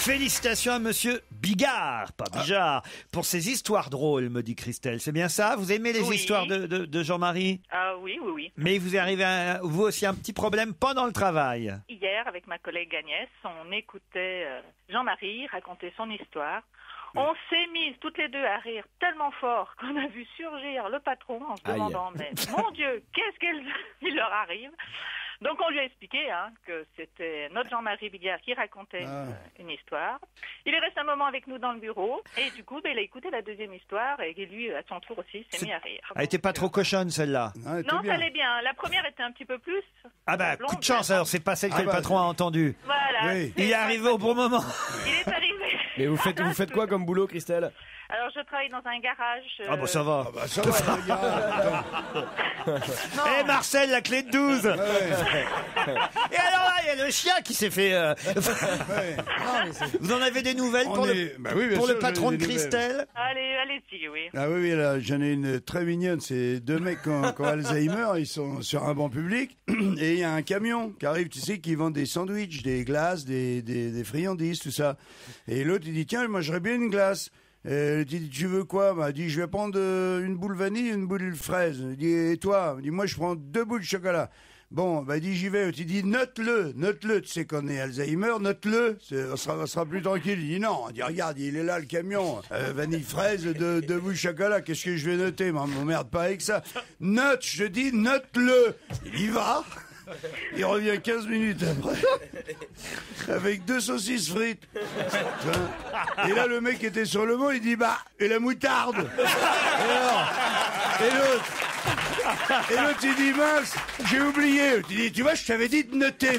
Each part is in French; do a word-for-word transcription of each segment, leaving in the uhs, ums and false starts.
Félicitations à monsieur Bigard, pas Bijard, pour ses histoires drôles, me dit Christelle. C'est bien ça? Vous aimez les Oui. histoires de, de, de Jean-Marie? Ah oui, oui, oui. Mais il vous est arrivé, un- vous aussi, un petit problème pendant le travail. Hier, avec ma collègue Agnès, on écoutait euh, Jean-Marie raconter son histoire. On s'est mises toutes les deux à rire tellement fort qu'on a vu surgir le patron en se Aïe. demandant, mais mon Dieu, qu'est-ce qu'il leur arrive? Donc on lui a expliqué hein, que c'était notre Jean-Marie Bigard qui racontait Ah. euh, une histoire. Il est resté un moment avec nous dans le bureau et du coup, ben, il a écouté la deuxième histoire et lui, à son tour aussi, s'est mis à rire. Elle était pas trop cochonne, celle-là. Non, ça allait bien. La première était un petit peu plus. Ah bah, blonde, coup de chance, alors, c'est pas celle que Ah le bah, patron a entendue. Voilà. Oui. Il est arrivé au bon moment. Il est arrivé. Mais vous faites, vous faites quoi comme boulot, Christelle? Alors, je travaille dans un garage. euh, Ah bah ça va. Bah, ça va, les gars. non, Eh Marcel, la clé de douze. Et alors là, il y a le chien qui s'est fait... euh, Ouais. Non, mais c'est- Vous en avez des nouvelles On pour, le, est- bah oui, bien pour sûr, le patron j'ai de des nouvelles. Christelle? Allez, allez-y, oui. Ah oui, oui, là, j'en ai une très mignonne. C'est deux mecs qui ont, qui ont Alzheimer. Ils sont sur un banc public. Et il y a un camion qui arrive, tu sais, qui vend des sandwichs, des glaces, des, des, des friandises, tout ça. Et l'autre, il dit, tiens, moi, j'aurais bien une glace. Et il dit, tu veux quoi? Bah, il dit, je vais prendre euh, une boule vanille et une boule fraise. Il dit, et toi? Il dit, moi, je prends deux boules de chocolat. Bon, bah, il dit, j'y vais. Il dit, note-le, note-le. Tu sais qu'on est Alzheimer, note-le. C'est- On sera, on sera plus tranquille. Il dit, non. Il dit, regarde, il est là, le camion. Euh, vanille fraise, deux, deux boules de chocolat. Qu'est-ce que je vais noter? M'emmerde pas avec ça. Note, je dis, note-le. Il y va. Il revient quinze minutes après, avec deux saucisses frites. Et là, le mec était sur le banc, il dit, bah, et la moutarde? Et alors? Et l'autre? Et l'autre, il dit, mince, j'ai oublié. Il dit, tu vois, je t'avais dit de noter.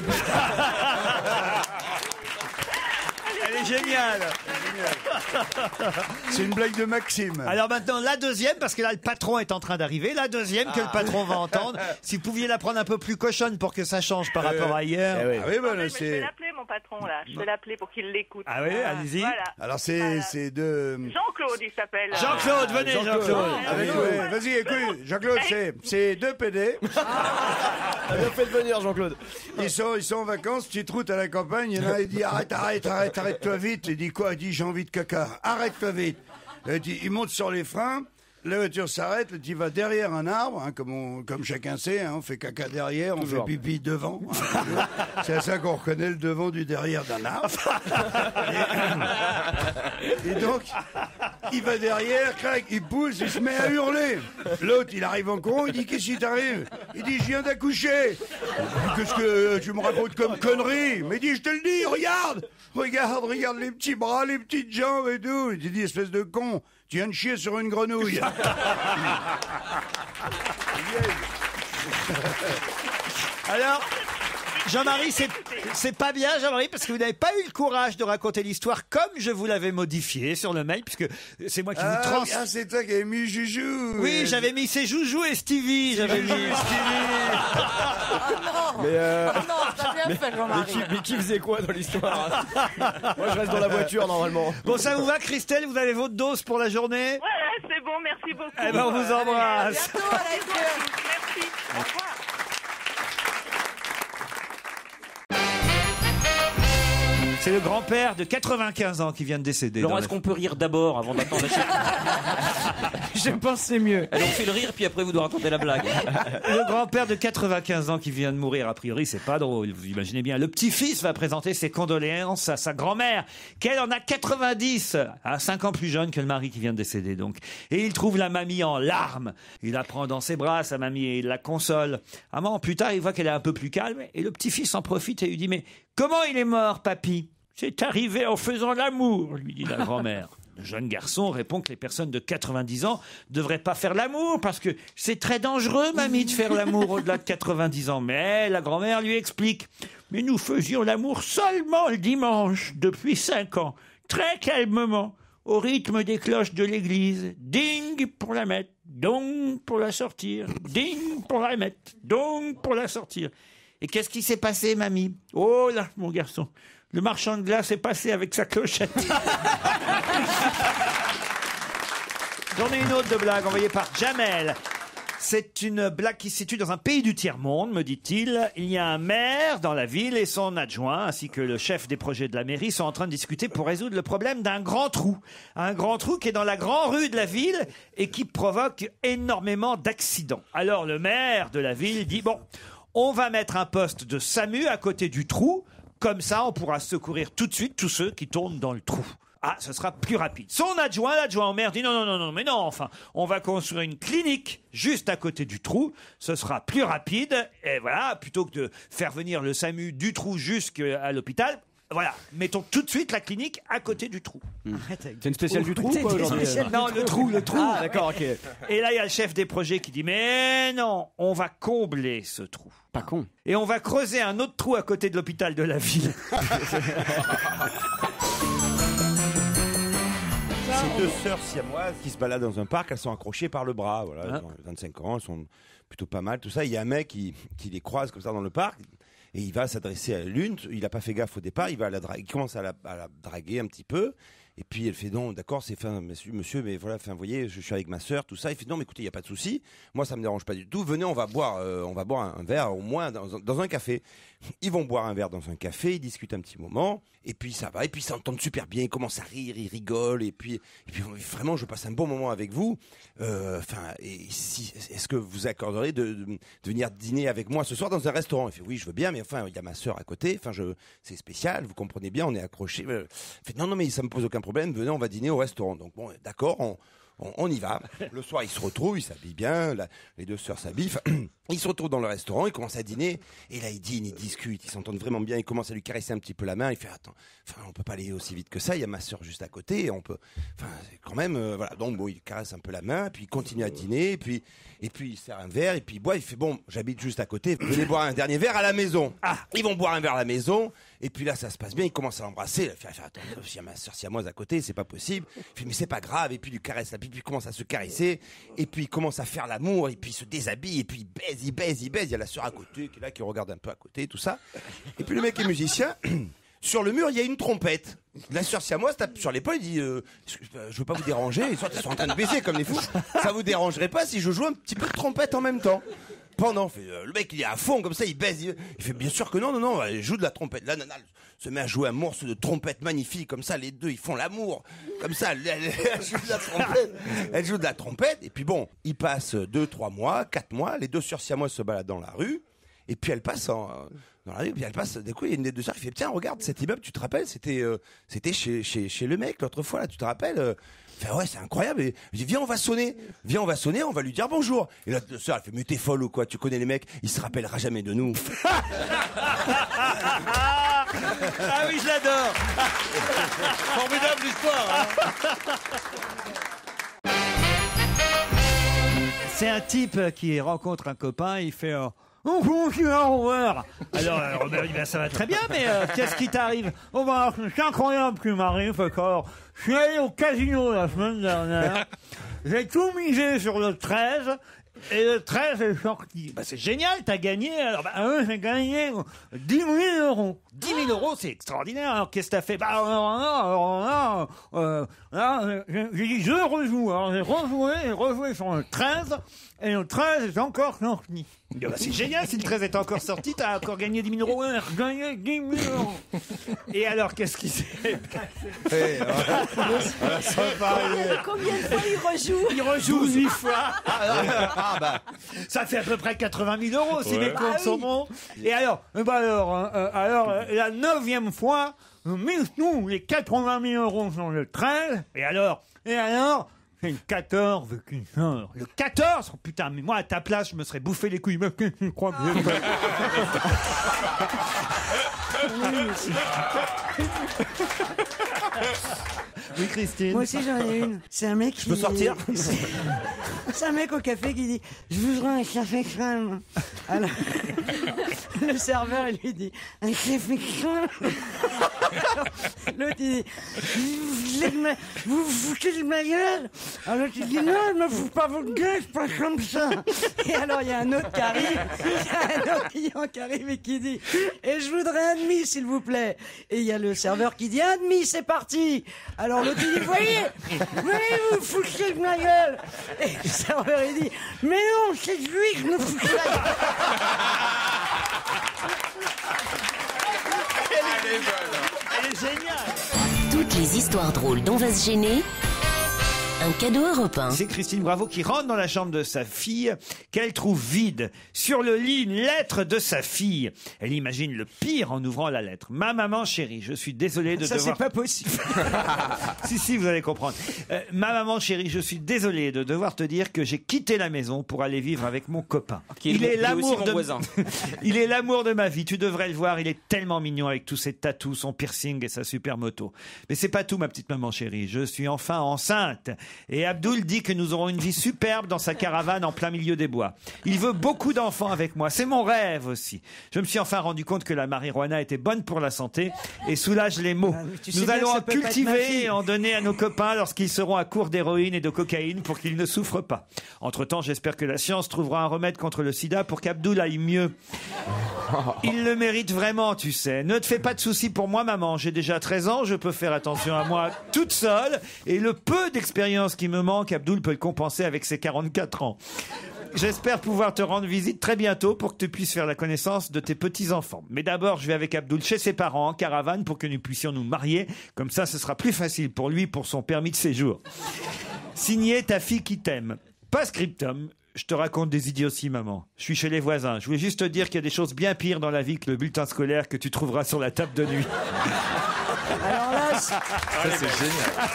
Elle est géniale. C'est une blague de Maxime. Alors maintenant, la deuxième, parce que là, le patron est en train d'arriver. La deuxième que le patron va entendre. Si vous pouviez la prendre un peu plus cochonne pour que ça change par rapport à hier. Eh oui. Ah oui, bah, là, Mais je vais c'est... l'appeler, mon patron, là. Je vais l'appeler pour qu'il l'écoute. Ah oui, allez-y. Voilà. Alors, c'est, Voilà. c'est de... Jean-Claude, il s'appelle. Jean-Claude, venez, Jean-Claude. Avec- ouais, vas-y, écoute, Jean-Claude, c'est, c'est deux P D. Bien fait de venir, Jean-Claude. Ils sont, ils sont en vacances, petite route à la campagne. Il y en a un, il dit, arrête, arrête, arrête, arrête-toi vite. Il dit quoi? Il dit, j'ai envie de caca. Arrête-toi vite. Il dit, il monte sur les freins. La voiture s'arrête, le type va derrière un arbre, hein, comme, on, comme chacun sait, hein, on fait caca derrière, on Toujours. fait pipi devant. Hein, c'est à ça qu'on reconnaît le devant du derrière d'un arbre. Et, et donc, il va derrière, crac, il pousse, il se met à hurler. L'autre, il arrive en courant, il dit, qu'est-ce qui t'arrive? Il dit, je viens d'accoucher. Qu'est-ce que tu me racontes comme connerie? Mais il dit, je te le dis, regarde, regarde, regarde les petits bras, les petites jambes et tout. Il dit, espèce de con, tu viens de chier sur une grenouille. Alors, Jean-Marie, c'est, c'est pas bien, Jean-Marie, parce que vous n'avez pas eu le courage de raconter l'histoire comme je vous l'avais modifié sur le mail, puisque c'est moi qui vous Ah, trans... oui, ah, c'est toi qui avais mis Joujou. Oui, j'avais mis c'est Joujou et Stevie, j'avais mis Mais, euh, Oh non, t'as bien fait, mais, Jean-Marie. qui, mais qui faisait quoi dans l'histoire? Moi, je reste dans la voiture, normalement. Bon, ça vous va, Christelle? Vous avez votre dose pour la journée? Voilà, c'est bon, merci beaucoup. Eh ben, on vous embrasse. Bientôt, Alex. Merci. Au revoir. C'est le grand-père de quatre-vingt-quinze ans qui vient de décéder. Laurent, dans est-ce la- qu'on peut rire d'abord avant d'attendre la chute? Je pense que c'est mieux. Alors on fait le rire, puis après vous devez raconter la blague. Le grand-père de quatre-vingt-quinze ans qui vient de mourir, a priori, c'est pas drôle, vous imaginez bien. Le petit-fils va présenter ses condoléances à sa grand-mère, qu'elle en a quatre-vingt-dix, à cinq ans plus jeune que le mari qui vient de décéder, donc. Et il trouve la mamie en larmes. Il la prend dans ses bras, sa mamie, et il la console. Un moment plus tard, il voit qu'elle est un peu plus calme, et le petit-fils en profite et lui dit, mais comment il est mort, papy? C'est arrivé en faisant l'amour, lui dit la grand-mère. Le jeune garçon répond que les personnes de quatre-vingt-dix ans devraient pas faire l'amour parce que c'est très dangereux, mamie, de faire l'amour au-delà de quatre-vingt-dix ans. Mais la grand-mère lui explique. Mais nous faisions l'amour seulement le dimanche depuis cinq ans, très calmement, au rythme des cloches de l'église. Ding pour la mettre, dong pour la sortir, ding pour la mettre, dong pour la sortir. Et qu'est-ce qui s'est passé, mamie? Oh là, mon garçon, le marchand de glace est passé avec sa clochette. J'en ai une autre de blague envoyée par Jamel. C'est une blague qui se situe dans un pays du tiers-monde, me dit-il. Il y a un maire dans la ville et son adjoint, ainsi que le chef des projets de la mairie, sont en train de discuter pour résoudre le problème d'un grand trou. Un grand trou qui est dans la grande rue de la ville et qui provoque énormément d'accidents. Alors le maire de la ville dit, bon, on va mettre un poste de SAMU à côté du trou. Comme ça, on pourra secourir tout de suite tous ceux qui tournent dans le trou. Ah, ce sera plus rapide. Son adjoint, l'adjoint au maire, dit non, non, non, non, mais non, enfin, on va construire une clinique juste à côté du trou. Ce sera plus rapide. Et voilà, plutôt que de faire venir le SAMU du trou jusqu'à l'hôpital, voilà, mettons tout de suite la clinique à côté du trou. Mmh. C'est une spéciale du trou, quoi, aujourd'hui? Non, le trou, le trou. Ah, d'accord, ok. Et là, il y a le chef des projets qui dit, mais non, on va combler ce trou. Pas con. Et on va creuser un autre trou à côté de l'hôpital de la ville. C'est deux sœurs siamoises qui se baladent dans un parc, elles sont accrochées par le bras, voilà, elles ont vingt-cinq ans, elles sont plutôt pas mal, tout ça. Il y a un mec qui, qui les croise comme ça dans le parc, et il va s'adresser à l'une, il n'a pas fait gaffe au départ, il, va la dra- il commence à la, à la draguer un petit peu, et puis elle fait non, d'accord, c'est fin, monsieur, monsieur, mais voilà, fin, vous voyez, je suis avec ma sœur, tout ça. Il fait non, mais écoutez, il y a pas de souci, moi ça me dérange pas du tout. Venez, on va boire, euh, on va boire un, un verre au moins dans, dans un café. Ils vont boire un verre dans un café, ils discutent un petit moment, et puis ça va, et puis ils s'entendent super bien, ils commencent à rire, ils rigolent, et puis, et puis vraiment, je passe un bon moment avec vous. Enfin, euh, et si, est-ce que vous accorderez de, de, de venir dîner avec moi ce soir dans un restaurant? Il fait oui, je veux bien, mais enfin, il y a ma sœur à côté. Enfin, je, c'est spécial, vous comprenez bien, on est accrochés. Il fait non, non, mais ça me pose aucun problème. Venez, on va dîner au restaurant. Donc bon, d'accord, on, on, on y va. Le soir, ils se retrouvent, ils s'habillent bien. La, les deux sœurs s'habillent. Ils se retrouvent dans le restaurant, ils commencent à dîner, et là ils dînent, ils discutent, ils s'entendent vraiment bien, ils commencent à lui caresser un petit peu la main, il fait attends, enfin on peut pas aller aussi vite que ça, il y a ma sœur juste à côté, on peut, enfin c'est quand même, euh, voilà, donc bon il caresse un peu la main, puis il continue à dîner, et puis et puis il sert un verre, et puis il boit, il fait bon, j'habite juste à côté, venez boire un dernier verre à la maison. Ah, ils vont boire un verre à la maison, et puis là ça se passe bien, il commence à l'embrasser, il fait, il fait attends, il y a ma sœur siamoise à côté, c'est pas possible, il fait mais c'est pas grave, et puis il lui caresse la pipe, puis il commence à se caresser, et puis il commence à faire l'amour, et puis il se déshabille, et puis il baise, il baise, il baise. Il y a la sœur à côté qui est là, qui regarde un peu à côté, tout ça. Et puis le mec est musicien. Sur le mur, il y a une trompette. La sœur siamoise tape sur l'épaule, il dit euh, je veux pas vous déranger. Ils sont, ils sont en train de baiser comme des fous. Ça vous dérangerait pas si je joue un petit peu de trompette en même temps? Pendant, fait, euh, le mec il est à fond comme ça, il baise. Il, il fait bien sûr que non, non, non, il joue de la trompette. La nana se met à jouer un morceau de trompette magnifique, comme ça, les deux ils font l'amour. Comme ça, elle, elle, elle joue de la trompette. Elle joue de la trompette, et puis bon, il passe deux, trois mois, quatre mois, les deux sœurs siamoises se baladent dans la rue, et puis elle passe en, dans la rue, puis elle passe, du coup, il y a une des deux sœurs qui fait tiens, regarde cet immeuble, tu te rappelles, c'était, euh, c'était chez, chez, chez le mec l'autre fois, là, tu te rappelles euh, fait ouais, c'est incroyable. Et je dis viens, on va sonner. Viens, on va sonner, on va lui dire bonjour. Et là, la sœur, elle fait mais t'es folle ou quoi? Tu connais les mecs, il se rappellera jamais de nous. Ah oui, je l'adore. Formidable histoire. Hein. C'est un type qui rencontre un copain, il fait euh, oh, comment tu vas, Robert? Alors, euh, Robert dit ben, ça va très bien, mais euh, qu'est-ce qui t'arrive? Oh, ben, c'est incroyable ce qui m'arrive, encore. Je suis allé au casino la semaine dernière, j'ai tout misé sur le treize, et le treize est sorti. Bah, c'est génial, t'as gagné. Alors, bah, euh, j'ai gagné dix mille euros. dix mille euros, c'est extraordinaire. Alors, qu'est-ce que t'as fait? Bah, alors là, alors là, euh, là, j'ai j'ai dit, je rejoue. Alors, j'ai rejoué, j'ai rejoué sur le treize, et le treize est encore sorti. Bah, c'est génial, si le treize est encore sorti, t'as encore gagné dix mille euros. Ouais, j'ai gagné dix mille euros. Et alors, qu'est-ce qui s'est passé? Combien de fois il rejoue? Il rejoue huit fois. Ah bah. Ça fait à peu près quatre-vingt mille euros si Ouais. les comptes Ah sont oui. bons. Et alors, euh, bah alors, euh, euh, alors euh, la neuvième fois, nous mise nous les quatre-vingt mille euros sur le treize. Et alors, et alors, c'est le quatorze qui sort. Le quatorze, oh, putain, mais moi à ta place, je me serais bouffé les couilles. Mais qu'est-ce que tu crois que j'ai fait? Oui, Christine. Moi aussi j'en ai une. C'est un mec qui. Je peux sortir? C'est un mec au café qui dit je voudrais un café crème. Alors, le serveur il lui dit un café crème. L'autre il dit foutez de ma... vous vous foutez de ma gueule. Alors l'autre il dit non, je me fous pas votre gueule, c'est pas comme ça. Et alors il y a un autre qui arrive, il y a un autre client qui arrive et qui dit et je voudrais un demi s'il vous plaît. Et il y a le serveur qui dit un demi, c'est parti. Alors l'autre il dit voyez, voyez vous vous foutez de ma gueule. Et le serveur il dit mais non, c'est lui que je me fous de la gueule. Elle est bonne. Elle est géniale. Toutes les histoires drôles dont va se gêner. Un cadeau Europe un. C'est Christine Bravo qui rentre dans la chambre de sa fille, qu'elle trouve vide. Sur le lit, une lettre de sa fille. Elle imagine le pire en ouvrant la lettre. Ma maman chérie, je suis désolé de Ça, devoir... c'est pas possible. Si, si, vous allez comprendre. Euh, ma maman chérie, je suis désolé de devoir te dire que j'ai quitté la maison pour aller vivre avec mon copain. Qui est il mon- est qui est aussi l'amour mon de... voisin. Il est l'amour de ma vie. Tu devrais le voir. Il est tellement mignon avec tous ses tatous, son piercing et sa super moto. Mais c'est pas tout, ma petite maman chérie. Je suis enfin enceinte. Et Abdoul dit que nous aurons une vie superbe dans sa caravane en plein milieu des bois. Il veut beaucoup d'enfants avec moi. C'est mon rêve aussi. Je me suis enfin rendu compte que la marijuana était bonne pour la santé et soulage les maux. Ah, mais tu sais Nous bien allons que ça en peut pas être ma cultiver fille. et en donner à nos copains lorsqu'ils seront à court d'héroïne et de cocaïne pour qu'ils ne souffrent pas. Entre-temps, j'espère que la science trouvera un remède contre le sida pour qu'Abdoul aille mieux. Il le mérite vraiment, tu sais. Ne te fais pas de soucis pour moi, maman. J'ai déjà treize ans, je peux faire attention à moi toute seule. Et le peu d'expérience qui me manque, Abdoul peut le compenser avec ses quarante-quatre ans. J'espère pouvoir te rendre visite très bientôt pour que tu puisses faire la connaissance de tes petits-enfants. Mais d'abord, je vais avec Abdoul chez ses parents en caravane pour que nous puissions nous marier. Comme ça, ce sera plus facile pour lui pour son permis de séjour. Signé ta fille qui t'aime. Pas scriptum. Je te raconte des idioties, maman. Je suis chez les voisins. Je voulais juste te dire qu'il y a des choses bien pires dans la vie que le bulletin scolaire que tu trouveras sur la table de nuit. Alors là, c'est- Ça, c'est génial.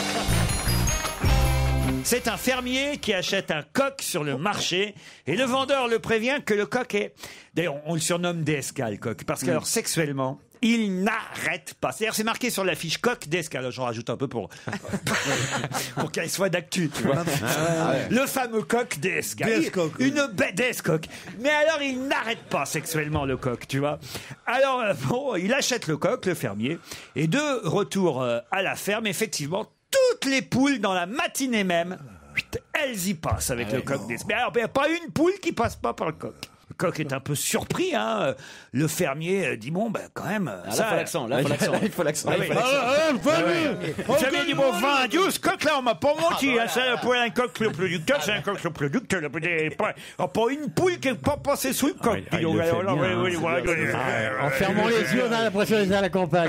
C'est un fermier qui achète un coq sur le marché et le vendeur le prévient que le coq est... D'ailleurs, on le surnomme D S K, le coq, parce que alors, sexuellement, il n'arrête pas. C'est-à-dire, c'est marqué sur l'affiche coq D S K. J'en rajoute un peu pour, pour qu'elle soit d'actu, tu vois. Le fameux coq D S K. D S coq, oui. Une bête D S coq. Mais alors, il n'arrête pas sexuellement, le coq, tu vois. Alors, euh, bon, il achète le coq, le fermier, et de retour euh, à la ferme, effectivement, toutes les poules dans la matinée même, elles y passent avec le coq. Des... Mais alors, il n'y a pas une poule qui passe pas par le coq. Le coq est un peu surpris, hein. Le fermier euh, dit bon, ben quand même. Ah, là, faut l'accent, là, faut l'accent. Il faut l'accent. Ah oui. Le fermier dit bon, vingt, douze coq là, on m'a pas menti. hein, C'est pour un coq le producteur, c'est un coq le producteur. Pas, oh, pas une poule qui n'est pas passée sous le coq. Dis donc, alors là, oui, oui, voilà. En fermant les yeux, on a l'impression d'être à la campagne.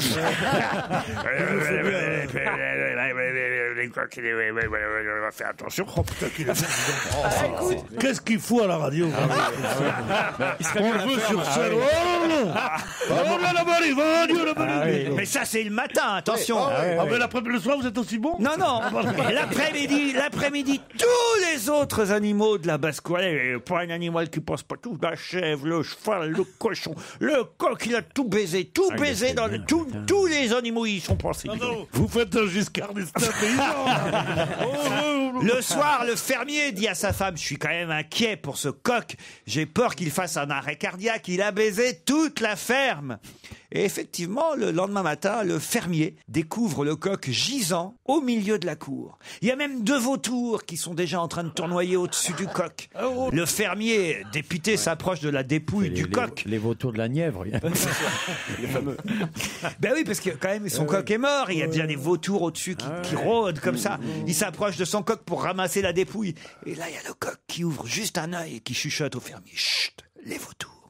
Les coqs, on va faire attention. Oh putain, qu'il est Qu'est-ce qu'il fout à la radio On le veut sur scène. Oh là là, il va, Dieu, là, Mais ça, c'est le matin, attention. Ah, mais l'après- le soir, vous êtes aussi bon Non, non. Et L'après-midi, l'après-midi, tous les autres animaux de la basse-cour, eh, pas un animal qui passe pas tout, la chèvre, le cheval, le cochon, le coq, il a tout baisé, tout baisé dans le, tout- tous les animaux, ils sont passés. Non, non, vous faites un Giscard d'Estaing paysan. Oh, oh, oh. Le soir, le fermier dit à sa femme, je suis quand même inquiet pour ce coq, j'ai peur qu'il fasse un arrêt cardiaque, il a baisé toute la ferme. Et effectivement, le lendemain matin, le fermier découvre le coq gisant au milieu de la cour. Il y a même deux vautours qui sont déjà en train de tournoyer au-dessus du coq. Le fermier, dépité, s'approche de la dépouille du coq. Les vautours de la Nièvre. Les fameux. Ben oui, parce que quand même, son coq est mort. Il y a déjà des vautours au-dessus qui, qui rôdent comme ça. Il s'approche de son coq pour ramasser la dépouille. Et là, il y a le coq qui ouvre juste un œil et qui chuchote au fermier. Chut, les vautours.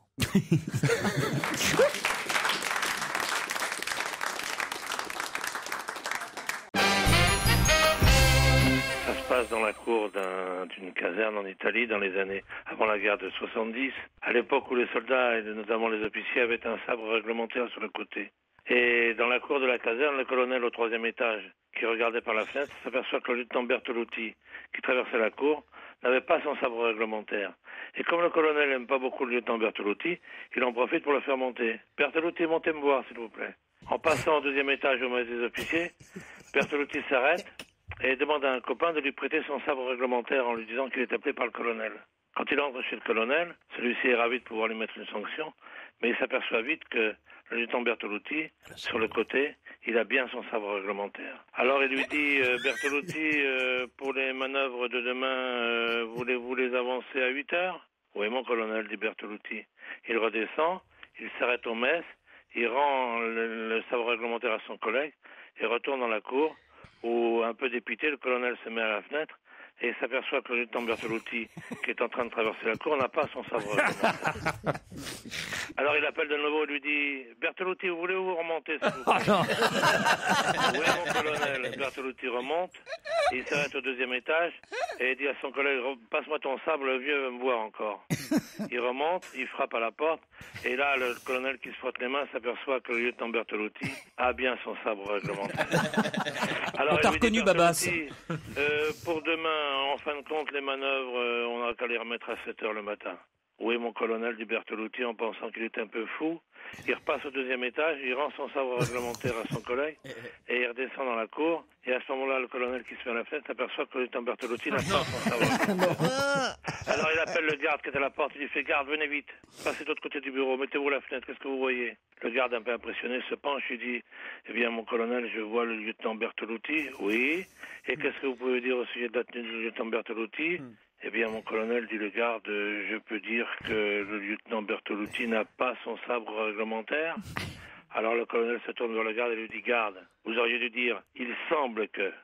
Ça se passe dans la cour d'un- d'une caserne en Italie dans les années avant la guerre de soixante-dix, à l'époque où les soldats et notamment les officiers avaient un sabre réglementaire sur le côté. Et dans la cour de la caserne, le colonel au troisième étage, qui regardait par la fenêtre, s'aperçoit que le lieutenant Bertolucci, qui traversait la cour, n'avait pas son sabre réglementaire. Et comme le colonel n'aime pas beaucoup le lieutenant Bertolucci, il en profite pour le faire monter. Bertolucci, montez me voir, s'il vous plaît. En passant au deuxième étage au maître des officiers, Bertolucci s'arrête et demande à un copain de lui prêter son sabre réglementaire en lui disant qu'il est appelé par le colonel. Quand il entre chez le colonel, celui-ci est ravi de pouvoir lui mettre une sanction, mais il s'aperçoit vite que le lieutenant Bertolucci, sur le côté, il a bien son sabre réglementaire. Alors il lui dit, euh, Bertolucci, euh, pour les manœuvres de demain, euh, voulez-vous les avancer à huit heures? Oui, mon colonel, dit Bertolucci. Il redescend, il s'arrête au mess, il rend le, le sabre réglementaire à son collègue et retourne dans la cour où, un peu dépité, le colonel se met à la fenêtre et s'aperçoit que le lieutenant Bertolucci, qui est en train de traverser la cour, n'a pas son sabre réglementaire. Alors il appelle de nouveau et lui dit, Bertolucci, vous voulez vous remonter, s'il vous plaît? Oui, mon colonel. Bertolucci remonte, il s'arrête au deuxième étage et il dit à son collègue, passe-moi ton sabre, le vieux va me voir encore. Il remonte, il frappe à la porte et là, le colonel qui se frotte les mains s'aperçoit que le lieutenant Bertolucci a bien son sabre réglementaire. Alors, on t'a reconnu, Babas. Euh, pour demain, en fin de compte, les manœuvres, euh, on n'a qu'à les remettre à sept heures le matin. Oui, mon colonel, dit Bertolucci en pensant qu'il est un peu fou. Il repasse au deuxième étage, il rend son sabre réglementaire à son collègue et il redescend dans la cour. Et à ce moment-là, le colonel qui se met à la fenêtre s'aperçoit que le lieutenant Bertolucci n'a pas son sabre réglementaire. Alors il appelle le garde qui est à la porte, il lui fait, garde, venez vite, passez de l'autre côté du bureau, mettez-vous à la fenêtre, qu'est-ce que vous voyez? Le garde, un peu impressionné, se penche, il dit, eh bien mon colonel, je vois le lieutenant Bertolucci. Oui. Et qu'est-ce que vous pouvez dire au sujet de la tenue du lieutenant Bertolucci? Eh bien, mon colonel, dit le garde, je peux dire que le lieutenant Bertolucci n'a pas son sabre réglementaire. Alors le colonel se tourne vers le garde et lui dit, garde, vous auriez dû dire, il semble que...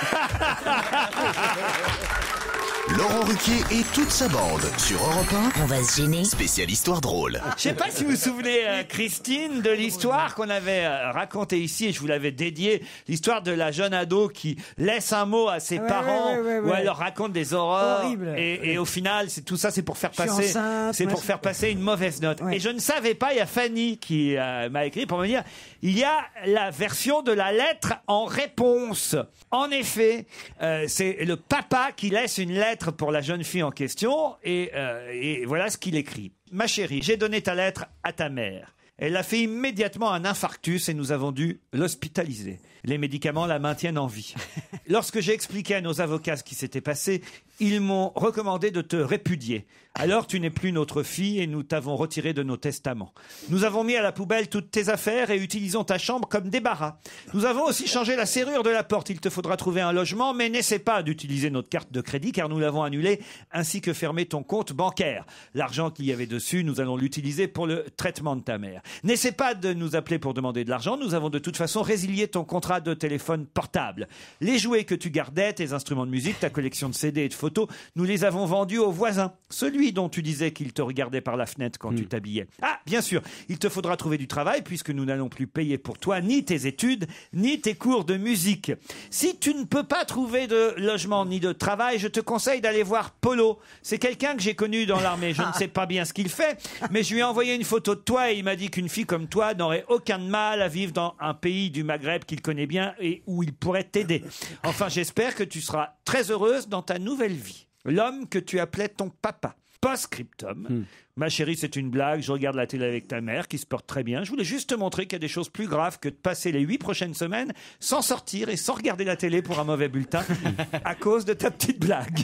Laurent Ruquier et toute sa bande sur Europe un. On va se gêner. Spécial histoire drôle. Je sais pas si vous vous souvenez, euh, Christine, de l'histoire qu'on avait euh, racontée ici, et je vous l'avais dédiée, l'histoire de la jeune ado qui laisse un mot à ses Ouais, parents, ouais, ouais, ouais, où ouais. elle leur raconte des horreurs, Horrible. et, et au final, c'est tout ça, c'est pour faire Je suis passer, enceinte, c'est pour machin. faire passer une mauvaise note. Et je ne savais pas, il y a Fanny qui euh, m'a écrit pour me dire, il y a la version de la lettre en réponse. En effet, euh, c'est le papa qui laisse une lettre pour la jeune fille en question, et, euh, et voilà ce qu'il écrit. Ma chérie, j'ai donné ta lettre à ta mère. Elle a fait immédiatement un infarctus et nous avons dû l'hospitaliser. Les médicaments la maintiennent en vie. Lorsque j'ai expliqué à nos avocats ce qui s'était passé, ils m'ont recommandé de te répudier. Alors tu n'es plus notre fille et nous t'avons retiré de nos testaments. Nous avons mis à la poubelle toutes tes affaires et utilisons ta chambre comme débarras. Nous avons aussi changé la serrure de la porte. Il te faudra trouver un logement, mais n'essaie pas d'utiliser notre carte de crédit car nous l'avons annulée, ainsi que fermer ton compte bancaire. L'argent qu'il y avait dessus, nous allons l'utiliser pour le traitement de ta mère. N'essaie pas de nous appeler pour demander de l'argent. Nous avons de toute façon résilié ton contrat de téléphone portable. Les jouets que tu gardais, tes instruments de musique, ta collection de C D et de photos, nous les avons vendus au voisin. Celui dont tu disais qu'il te regardait par la fenêtre quand tu t'habillais. Ah, bien sûr, il te faudra trouver du travail puisque nous n'allons plus payer pour toi ni tes études, ni tes cours de musique. Si tu ne peux pas trouver de logement ni de travail, je te conseille d'aller voir Polo. C'est quelqu'un que j'ai connu dans l'armée. Je ne sais pas bien ce qu'il fait, mais je lui ai envoyé une photo de toi et il m'a dit qu'une fille comme toi n'aurait aucun mal à vivre dans un pays du Maghreb qu'il connaît bien et où il pourrait t'aider. Enfin, j'espère que tu seras très heureuse dans ta nouvelle vie. L'homme que tu appelais ton papa. Post-scriptum. Hmm. Ma chérie, c'est une blague. Je regarde la télé avec ta mère qui se porte très bien. Je voulais juste te montrer qu'il y a des choses plus graves que de passer les huit prochaines semaines sans sortir et sans regarder la télé pour un mauvais bulletin à cause de ta petite blague.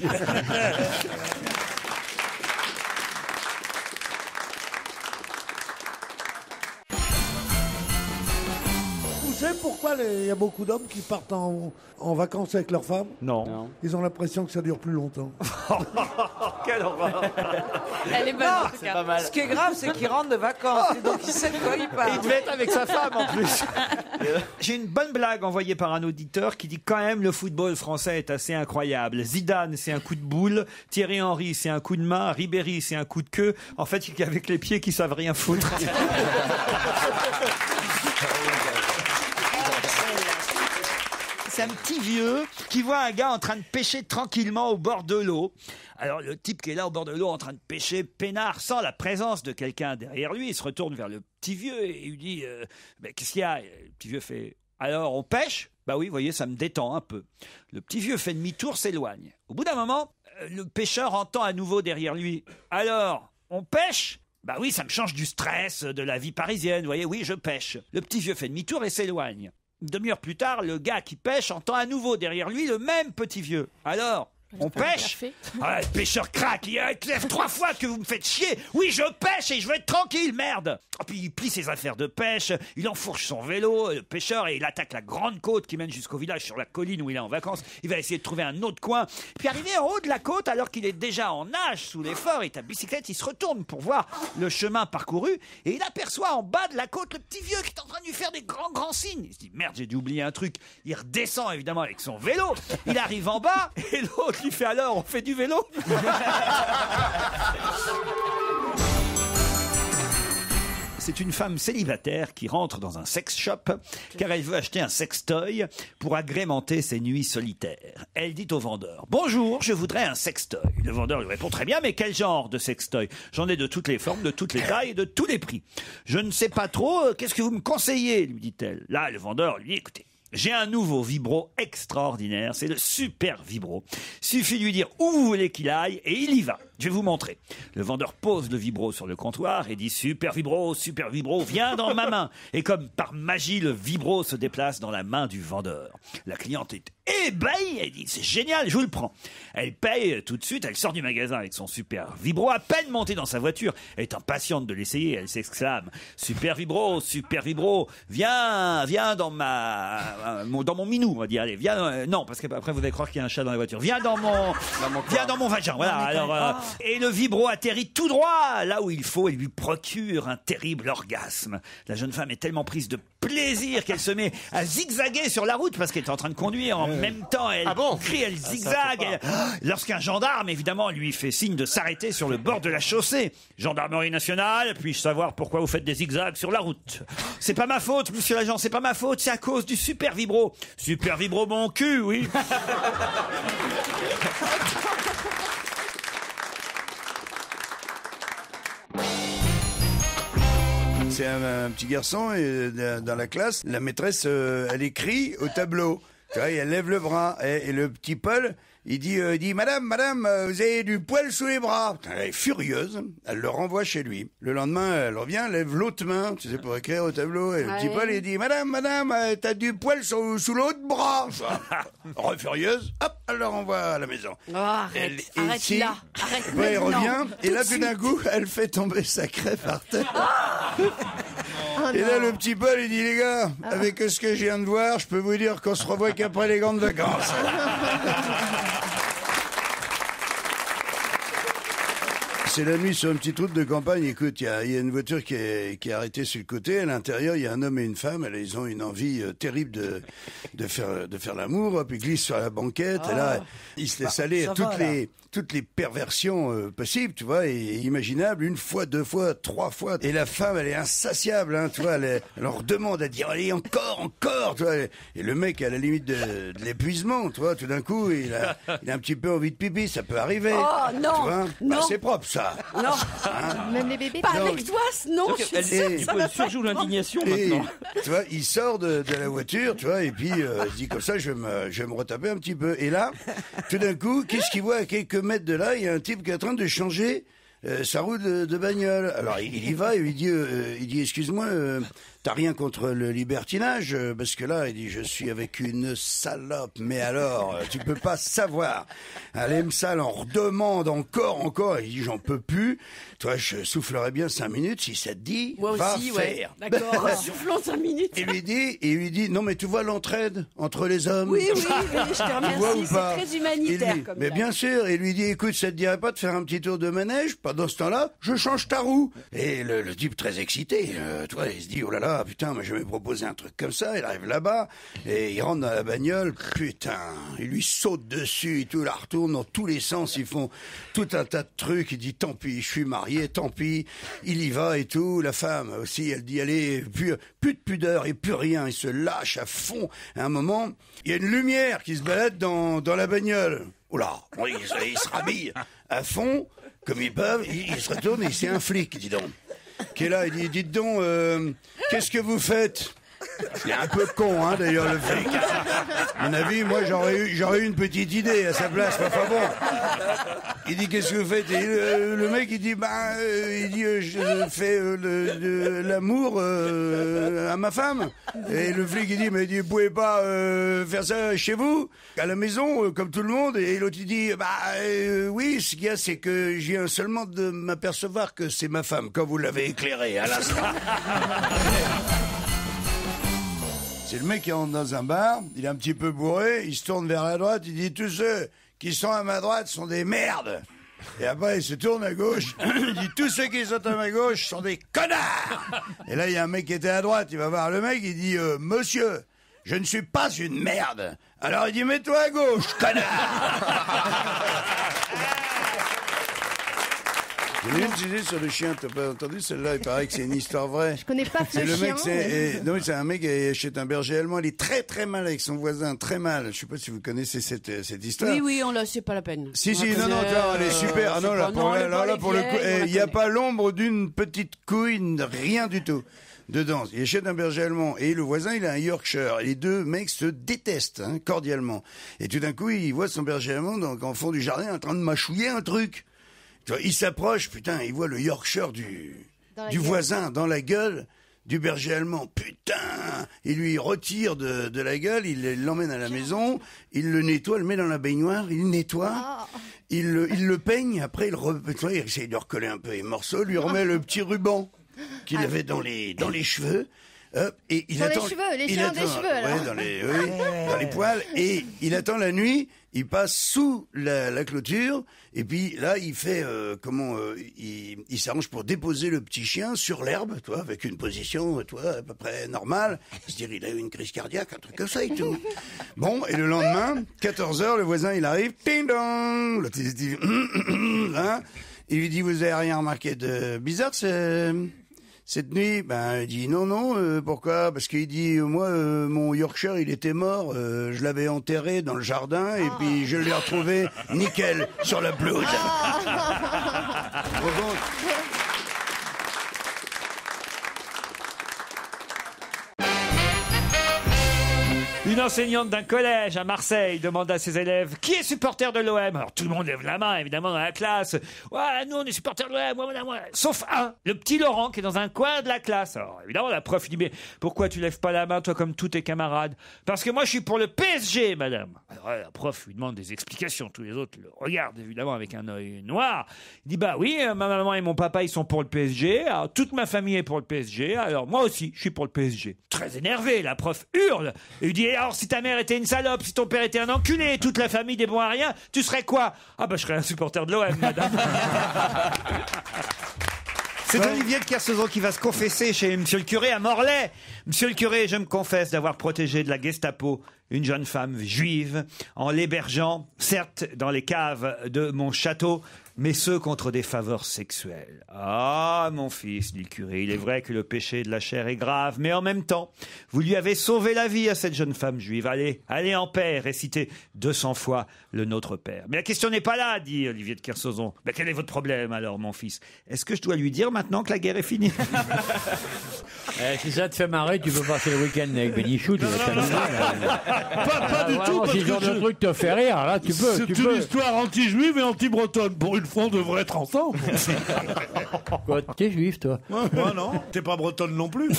Vous savez pourquoi les- il y a beaucoup d'hommes qui partent en, en vacances avec leurs femmes? Non. Ils ont l'impression que ça dure plus longtemps. Quelle horreur. Elle est bonne, en tout cas. Ce qui est grave, c'est qu'il rentre de vacances, et donc il sait de quoi il parle. Il devait être avec sa femme en plus. J'ai une bonne blague envoyée par un auditeur qui dit quand même le football français est assez incroyable. Zidane, c'est un coup de boule. Thierry Henry, c'est un coup de main. Ribéry, c'est un coup de queue. En fait, il y a qu'avec les pieds qui savent rien foutre. C'est un petit vieux qui voit un gars en train de pêcher tranquillement au bord de l'eau. Alors le type qui est là au bord de l'eau en train de pêcher peinard sans la présence de quelqu'un derrière lui, il se retourne vers le petit vieux et il lui dit euh, « Qu'est-ce qu'il y a ?» Le petit vieux fait « Alors on pêche ?» Bah oui, vous voyez, ça me détend un peu. Le petit vieux fait demi-tour, s'éloigne. Au bout d'un moment, euh, le pêcheur entend à nouveau derrière lui « Alors, on pêche ?» Bah oui, ça me change du stress de la vie parisienne, vous voyez, oui, je pêche. Le petit vieux fait demi-tour et s'éloigne. Une demi-heure plus tard, le gars qui pêche entend à nouveau derrière lui le même petit vieux. Alors, On pêche. Ah, le pêcheur craque, il éclaire trois fois que vous me faites chier. Oui, je pêche et je veux être tranquille, merde. Et puis il plie ses affaires de pêche, il enfourche son vélo, le pêcheur, et il attaque la grande côte qui mène jusqu'au village sur la colline où il est en vacances. Il va essayer de trouver un autre coin. Puis arrivé en haut de la côte, alors qu'il est déjà en nage sous l'effort et ta bicyclette, il se retourne pour voir le chemin parcouru et il aperçoit en bas de la côte le petit vieux qui est en train de lui faire des grands grands signes. Il se dit merde, j'ai dû oublier un truc. Il redescend évidemment avec son vélo. Il arrive en bas et l'autre lui fait alors on fait du vélo. C'est une femme célibataire qui rentre dans un sex shop car elle veut acheter un sextoy pour agrémenter ses nuits solitaires. Elle dit au vendeur « Bonjour, je voudrais un sextoy ». Le vendeur lui répond « Très bien, mais quel genre de sextoy ? J'en ai de toutes les formes, de toutes les tailles et de tous les prix. Je ne sais pas trop, qu'est-ce que vous me conseillez ?» lui dit-elle. Là, le vendeur lui dit « Écoutez, j'ai un nouveau vibro extraordinaire, c'est le super vibro. Suffit de lui dire où vous voulez qu'il aille et il y va. Je vais vous montrer. » Le vendeur pose le vibro sur le comptoir et dit « Super vibro, super vibro, viens dans ma main !» Et comme par magie, le vibro se déplace dans la main du vendeur. La cliente est ébahie, elle dit « C'est génial, je vous le prends !» Elle paye tout de suite, elle sort du magasin avec son super vibro, à peine montée dans sa voiture. Elle est impatiente de l'essayer, elle s'exclame « Super vibro, super vibro, viens, viens dans ma... dans mon minou, on va dire, allez, viens... Euh, non, parce qu'après vous allez croire qu'il y a un chat dans la voiture. Viens dans mon... dans mon viens dans mon vagin, voilà. Alors, euh, et le vibro atterrit tout droit là où il faut et lui procure un terrible orgasme. La jeune femme est tellement prise de plaisir qu'elle se met à zigzaguer sur la route parce qu'elle est en train de conduire. En même temps, elle Ah bon crie, elle Ah, ça, zigzague. faut pas. Elle- Lorsqu'un gendarme, évidemment, lui fait signe de s'arrêter sur le bord de la chaussée. Gendarmerie nationale, puis-je savoir pourquoi vous faites des zigzags sur la route ? C'est pas ma faute, monsieur l'agent, c'est pas ma faute, c'est à cause du super vibro. Super vibro mon cul, oui. C'est un, un petit garçon et dans dans la classe, la maîtresse, euh, elle écrit au tableau. Tu vois, et elle lève le bras et, et le petit Paul, il dit, euh, il dit, Madame, Madame, euh, vous avez du poil sous les bras. Elle est furieuse, elle le renvoie chez lui. Le lendemain, elle revient, elle lève l'autre main, tu sais, pour écrire au tableau. Et le petit Ouais. Paul, il dit, Madame, Madame, euh, t'as du poil sous, sous l'autre bras. Re furieuse, hop, elle le renvoie à la maison. Oh, arrête, Elle- et arrête ici, là, arrête après, elle maintenant, revient, et tout là, de tout d'un suite. coup, elle fait tomber sa crêpe par terre. Oh Et là, non. le petit Paul, il dit, les gars, avec ce que je viens de voir, je peux vous dire qu'on se revoit qu'après les grandes vacances. C'est la nuit sur une petite route de campagne. Écoute, il y a, il y a une voiture qui est, qui est arrêtée sur le côté. À l'intérieur, il y a un homme et une femme. Et ils ont une envie euh, terrible de, de faire, de faire l'amour. Hop, ils glissent sur la banquette. Et là, ils se laissent Bah, aller ça à toutes va, là. les, toutes les perversions euh, possibles, tu vois, et, et imaginables. Une fois, deux fois, trois fois. Et la femme, elle est insatiable, hein, tu vois. Elle, est- elle leur demande à dire, allez, encore, encore, tu vois. Et le mec, à la limite de, de l'épuisement, tu vois. Tout d'un coup, il a, il a un petit peu envie de pipi. Ça peut arriver. Oh, non, tu vois. non. Bah, c'est propre, ça. Non, Même les bébés. pas Non, avec toi, non, je suis Elle, sûre que tu ça peux va surjoue pas être l'indignation Et, maintenant. tu vois, il sort de, de la voiture, tu vois, et puis euh, il se dit comme ça, je vais, me, je vais me retaper un petit peu. Et là, tout d'un coup, qu'est-ce qu'il voit à quelques mètres de là? Il y a un type qui est en train de changer euh, sa roue de, de bagnole. Alors il, il y va et il dit, euh, il dit, excuse-moi, euh, t'as rien contre le libertinage? euh, Parce que là, il dit, je suis avec une salope. Mais alors, euh, tu peux pas savoir. Elle aime ça, elle en redemande encore, encore. Il dit, j'en peux plus. Toi, je soufflerai bien cinq minutes si ça te dit. Moi va aussi, ouais. faire. D'accord, soufflons cinq minutes. Il lui dit, il lui dit, non mais tu vois l'entraide entre les hommes. Oui, oui, oui, je te Tu vois ou remercie, pas c'est très humanitaire Il lui- comme Mais ça. bien sûr, il lui dit, écoute, ça te dirait pas de faire un petit tour de manège? Pendant ce temps-là, je change ta roue. Et le, le type très excité, euh, tu vois, il se dit, oh là là, putain, mais je vais me proposer un truc comme ça. Il arrive là-bas et il rentre dans la bagnole, putain, il lui saute dessus et tout, il la retourne dans tous les sens. Ils font tout un tas de trucs. Il dit, tant pis, je suis marié, tant pis. Il y va et tout. La femme aussi, elle dit, allez, plus, plus de pudeur et plus rien. Il se lâche à fond. À un moment, il y a une lumière qui se balade dans, dans la bagnole. Oh là, il, se- il se rhabille à fond, comme ils peuvent. Il, il se retourne et c'est un flic, dis donc, qui est là. Il dit, dites donc, euh, qu'est-ce que vous faites? Il est un peu con, hein, d'ailleurs, le flic. À mon avis, moi, j'aurais eu, j'aurais eu une petite idée à sa place. Enfin bon. Il dit, qu'est-ce que vous faites? Et le, le mec, il dit, bah, euh, il dit, euh, je fais euh, le- de l'amour euh, à ma femme. Et le flic, il dit, mais il dit, vous pouvez pas euh, faire ça chez vous, à la maison, euh, comme tout le monde. Et l'autre, il dit, bah, euh, oui, ce qu'il y a, c'est que je viens seulement de m'apercevoir que c'est ma femme, quand vous l'avez éclairé à l'instant. C'est le mec qui rentre dans un bar, il est un petit peu bourré, il se tourne vers la droite, il dit « Tous ceux qui sont à ma droite sont des merdes !» Et après, il se tourne à gauche, il dit « Tous ceux qui sont à ma gauche sont des connards !» Et là, il y a un mec qui était à droite, il va voir le mec, il dit euh, « Monsieur, je ne suis pas une merde !» Alors il dit « Mets-toi à gauche, connard !» J'ai lu une sujet sur le chien, t'as pas entendu celle-là? Il paraît que c'est une histoire vraie. Je connais pas C'est ce le chien. mec, c'est, et- non, c'est un mec qui achète un berger allemand. Il est très très mal avec son voisin, très mal. Je sais pas si vous connaissez cette, euh, cette histoire. Oui, oui, on l'a, c'est pas la peine. Si, On si, la non, non, connaît, tu vois, elle est euh, super. Ah non, c'est là, pas- pour, elle est là, pas là, les pour le coup, vieilles, on la il n'y a connaît. pas l'ombre d'une petite couille, rien du tout. Dedans, il achète un berger allemand et le voisin, il a un Yorkshire. Et les deux mecs se détestent, hein, cordialement. Et tout d'un coup, il voit son berger allemand donc, en fond du jardin en train de mâchouiller un truc. Tu vois, il s'approche, putain, il voit le Yorkshire du, Dans la du gueule. voisin dans la gueule du berger allemand. Putain! Il lui retire de, de la gueule, il l'emmène à la maison, il le nettoie, le met dans la baignoire, il nettoie, Ah. il, le- il le peigne, après il, re, tu vois, il essaye de recoller un peu les morceaux, lui remet le petit ruban qu'il Ah. avait dans les, dans les cheveux. Hop, et il Dans les attend, cheveux, les il chiens ont des attend- cheveux, ouais, alors. dans les, oui, dans les poils, et il attend la nuit, il passe sous la, la clôture, et puis là, il fait, euh, comment, euh, il, il s'arrange pour déposer le petit chien sur l'herbe, toi, avec une position, toi, à peu près normale. Il se dit, il a eu une crise cardiaque, un truc comme ça et tout. Bon, et le lendemain, quatorze heures, le voisin, il arrive, ting dong, l'autre, il se dit, hein, il lui dit, vous avez rien remarqué de bizarre, c'est... Cette nuit, ben, il dit non, non, euh, pourquoi? Parce qu'il dit, euh, moi, euh, mon Yorkshire, il était mort, euh, je l'avais enterré dans le jardin, et puis je l'ai retrouvé nickel sur la pelouse. Au compte. Une enseignante d'un collège à Marseille demande à ses élèves qui est supporter de l'O M. Alors tout le monde lève la main, évidemment, dans la classe. Ouais, nous on est supporter de l'O M, moi, moi, moi. Sauf un, le petit Laurent qui est dans un coin de la classe. Alors évidemment, la prof dit mais pourquoi tu lèves pas la main, toi, comme tous tes camarades? Parce que moi je suis pour le P S G, madame. Alors la prof lui demande des explications. Tous les autres le regardent évidemment avec un œil noir. Il dit bah oui, ma maman et mon papa ils sont pour le P S G. Alors toute ma famille est pour le P S G. Alors moi aussi, je suis pour le P S G. Très énervé, la prof hurle et lui dit et alors si ta mère était une salope, si ton père était un enculé, toute la famille des bons à rien, tu serais quoi? Ah bah je serais un supporter de l'O M, madame. C'est Olivier de Kersauzon qui va se confesser chez Monsieur le curé à Morlaix. Monsieur le curé, je me confesse d'avoir protégé de la Gestapo une jeune femme juive en l'hébergeant, certes dans les caves de mon château, mais ce contre des faveurs sexuelles. Ah, mon fils, dit le curé, il est vrai que le péché de la chair est grave, mais en même temps, vous lui avez sauvé la vie à cette jeune femme juive. Allez, allez en paix, récitez deux cents fois le Notre Père. Mais la question n'est pas là, dit Olivier de Kersauzon. Ben, quel est votre problème alors, mon fils? Est-ce que je dois lui dire maintenant que la guerre est finie? Eh, si ça te fait marrer, tu peux passer le week-end avec Bénichou, tu vas t'amuser. là. Pas, pas du tout, parce Si ce genre que de je- truc te fait rire, là, tu peux. c'est Tu une peux. histoire anti-juive et anti-bretonne. Pour une fois, on devrait être ensemble. Quoi, t'es juif, toi? Moi, moi, non. T'es pas bretonne non plus.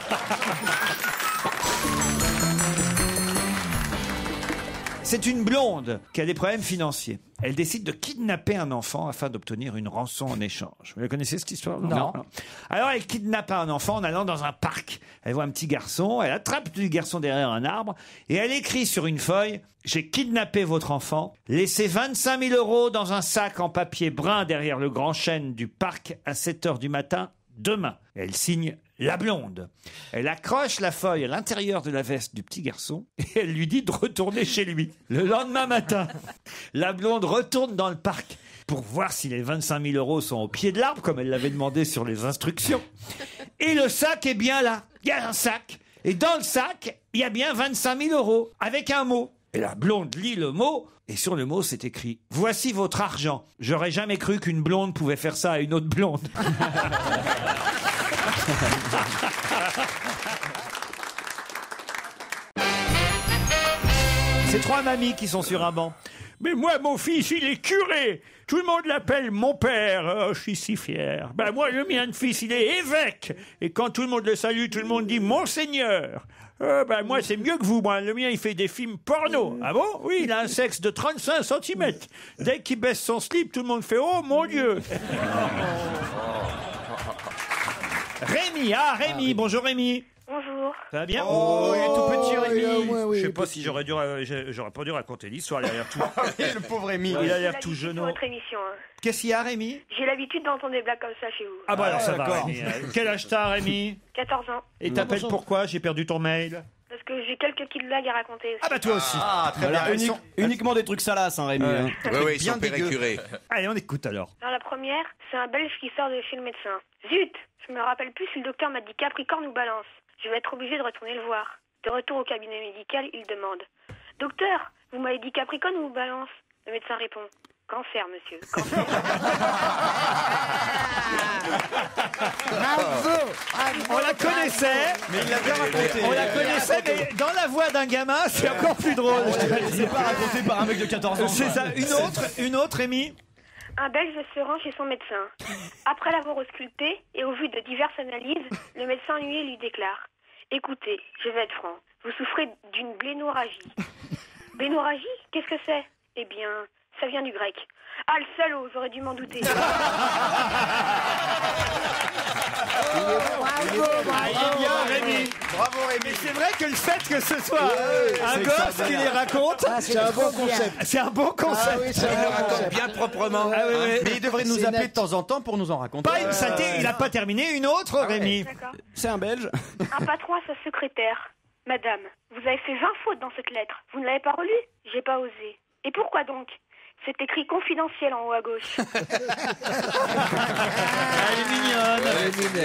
C'est une blonde qui a des problèmes financiers. Elle décide de kidnapper un enfant afin d'obtenir une rançon en échange. Vous la connaissez cette histoire? Non. Alors elle kidnappe un enfant en allant dans un parc. Elle voit un petit garçon, elle attrape le garçon derrière un arbre et elle écrit sur une feuille « J'ai kidnappé votre enfant, laissez vingt-cinq mille euros dans un sac en papier brun derrière le grand chêne du parc à sept heures du matin demain. » Elle signe la blonde. Elle accroche la feuille à l'intérieur de la veste du petit garçon et elle lui dit de retourner chez lui. Le lendemain matin, la blonde retourne dans le parc pour voir si les vingt-cinq mille euros sont au pied de l'arbre, comme elle l'avait demandé sur les instructions. Et le sac est bien là. Il y a un sac. Et dans le sac, il y a bien vingt-cinq mille euros, avec un mot. Et la blonde lit le mot, et sur le mot, c'est écrit « Voici votre argent. J'aurais jamais cru qu'une blonde pouvait faire ça à une autre blonde. » C'est trois mamies qui sont sur un banc. Mais moi, mon fils, il est curé. Tout le monde l'appelle mon père. Oh, je suis si fier. Ben moi, le mien de fils, il est évêque. Et quand tout le monde le salue, tout le monde dit Monseigneur. Euh, ben moi, c'est mieux que vous. Moi, le mien, il fait des films porno. Ah bon? Oui, il a un sexe de trente-cinq centimètres. Dès qu'il baisse son slip, tout le monde fait Oh mon Dieu. Rémi, ah Rémi, bonjour Rémi. Bonjour. Ça va bien? Oh, il est tout petit, Rémi. Je sais pas si j'aurais dû, euh, j'ai- j'aurais pas dû raconter l'histoire. Il a l'air tout. Le pauvre Rémi. Il a l'air J'ai tout l'habitude jeune. de votre émission. hein. Qu'est-ce qu'il y a, Rémi? J'ai l'habitude d'entendre des blagues comme ça chez vous. Ah bah alors ça va. d'accord. Rémi. Euh, Quel âge t'as, Rémi? quatorze ans. Et t'appelles pourquoi? J'ai perdu ton mail. Parce que j'ai quelques petites blagues à raconter. Ah bah toi aussi. Ah, très Voilà, bien. unique- uniquement des trucs salaces, hein, Rémi. hein. Oui, oui, Bien son père est dégueu. curé. Allez, on écoute alors. Dans la première, c'est un Belge qui sort de chez le médecin. Zut, je me rappelle plus si le docteur m'a dit Capricorne ou Balance. Je vais être obligé de retourner le voir. De retour au cabinet médical, il demande Docteur, vous m'avez dit Capricorne ou Balance? Le médecin répond Cancer, monsieur. Cancer. On la connaissait. Mais il l'a bien raconté. On la connaissait, mais dans la voix d'un gamin, c'est encore plus drôle. C'est pas raconté par un mec de quatorze ans. C'est ça. Une autre, une autre, Rémi. Un Belge se rend chez son médecin. Après l'avoir ausculté et au vu de diverses analyses, le médecin lui lui déclare Écoutez, je vais être franc, vous souffrez d'une blénorragie. Blénorragie? Qu'est-ce que c'est? Eh bien, ça vient du grec. Ah, le salaud, j'aurais dû m'en douter. Ah, il est bien, Rémi. Bravo, Rémi. Mais c'est vrai que le fait que ce soit un c'est gosse qui extraordinaire. les raconte, Ah, C'est un bon concept. c'est un bon concept. Ah oui, c'est un Il le bon raconte concept. bien proprement. Ah oui, oui. Mais il devrait nous C'est appeler net. de temps en temps pour nous en raconter. Pas une saleté, il n'a pas terminé. Une autre, Rémi. D'accord. C'est un Belge. Un patron à sa secrétaire. Madame, vous avez fait vingt fautes dans cette lettre. Vous ne l'avez pas relue? J'ai pas osé. Et pourquoi donc? C'est écrit confidentiel en haut à gauche. Elle est mignonne.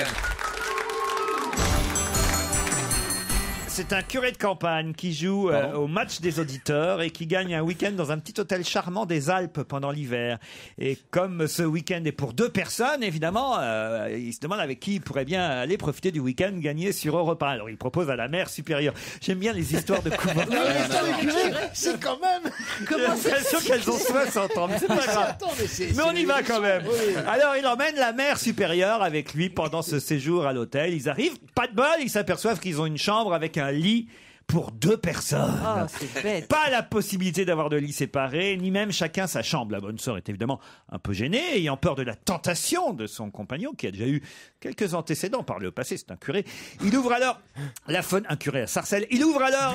C'est un curé de campagne qui joue euh, au match des auditeurs et qui gagne un week-end dans un petit hôtel charmant des Alpes pendant l'hiver. Et comme ce week-end est pour deux personnes, évidemment, euh, il se demande avec qui il pourrait bien aller profiter du week-end gagné sur Europe un. Alors il propose à la mère supérieure. J'aime bien les histoires de couvent. C'est quand même. J'ai l'impression qu'elles ont soixante ans, mais c'est pas grave. Attends, mais c'est- Mais on c'est y va les quand méchants. même. Oui. Alors il emmène la mère supérieure avec lui pendant ce séjour à l'hôtel. Ils arrivent, pas de bol, ils s'aperçoivent qu'ils ont une chambre avec un lit pour deux personnes. Oh, c'est bête. Pas la possibilité d'avoir de lits séparés, ni même chacun sa chambre. La bonne sœur est évidemment un peu gênée, ayant peur de la tentation de son compagnon, qui a déjà eu quelques antécédents par le passé, c'est un curé. Il ouvre alors la fenêtre, un curé à Sarcelles, il ouvre alors...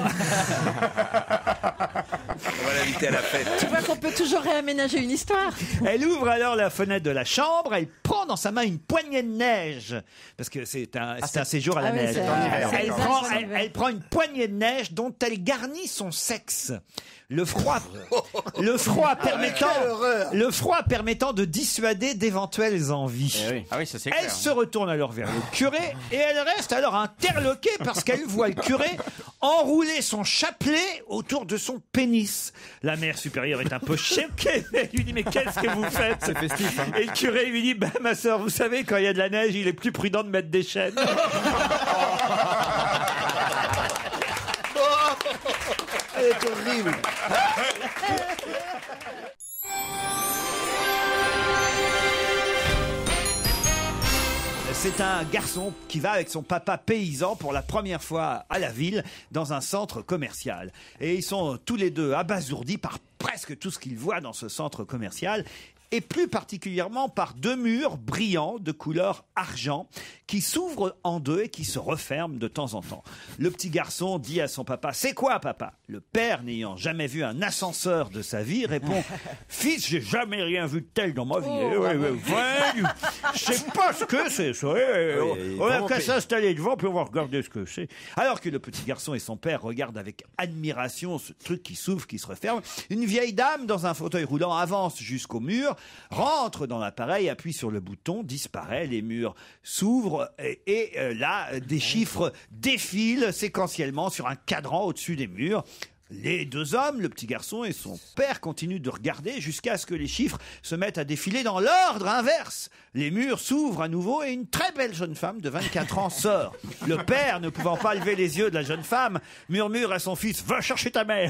On va l'inviter à la fête. Tu vois qu'on peut toujours réaménager une histoire. Elle ouvre alors la fenêtre de la chambre, elle prend dans sa main une poignée de neige, parce que c'est un, c'est un séjour à la Ah oui, neige. c'est- Elle, c'est prend, ça, elle- elle prend une poignée de neige dont elle garnit son sexe. Le froid, le froid permettant, quelle horreur. le froid permettant de dissuader d'éventuelles envies. Eh oui. Ah oui, ça c'est Elle clair. se retourne alors vers le curé et elle reste alors interloquée parce qu'elle voit le curé enrouler son chapelet autour de son pénis. La mère supérieure est un peu choquée. Elle lui dit mais qu'est-ce que vous faites? C'est festif, hein. Et le curé lui dit bah ma soeur, vous savez quand il y a de la neige, il est plus prudent de mettre des chaînes. Elle est horrible. C'est un garçon qui va avec son papa paysan pour la première fois à la ville dans un centre commercial. Et ils sont tous les deux abasourdis par presque tout ce qu'ils voient dans ce centre commercial. Et plus particulièrement par deux murs brillants de couleur argent qui s'ouvrent en deux et qui se referment de temps en temps. Le petit garçon dit à son papa « C'est quoi, papa ?» Le père, n'ayant jamais vu un ascenseur de sa vie, répond « Fils, j'ai jamais rien vu de tel dans ma vie. Eh ouais, ouais, ouais, je sais pas ce que c'est, ça. Eh, Oui, on- il est on a vraiment qu'à payé. s'installer devant puis on va regarder ce que c'est. » Alors que le petit garçon et son père regardent avec admiration ce truc qui s'ouvre, qui se referme, une vieille dame dans un fauteuil roulant avance jusqu'au mur, rentre dans l'appareil, appuie sur le bouton, disparaît, les murs s'ouvrent et, et, euh, là, des chiffres défilent séquentiellement sur un cadran au-dessus des murs. Les deux hommes, le petit garçon et son père, continuent de regarder jusqu'à ce que les chiffres se mettent à défiler dans l'ordre inverse. Les murs s'ouvrent à nouveau et une très belle jeune femme de vingt-quatre ans sort. Le père, ne pouvant pas lever les yeux de la jeune femme, murmure à son fils « Va chercher ta mère !»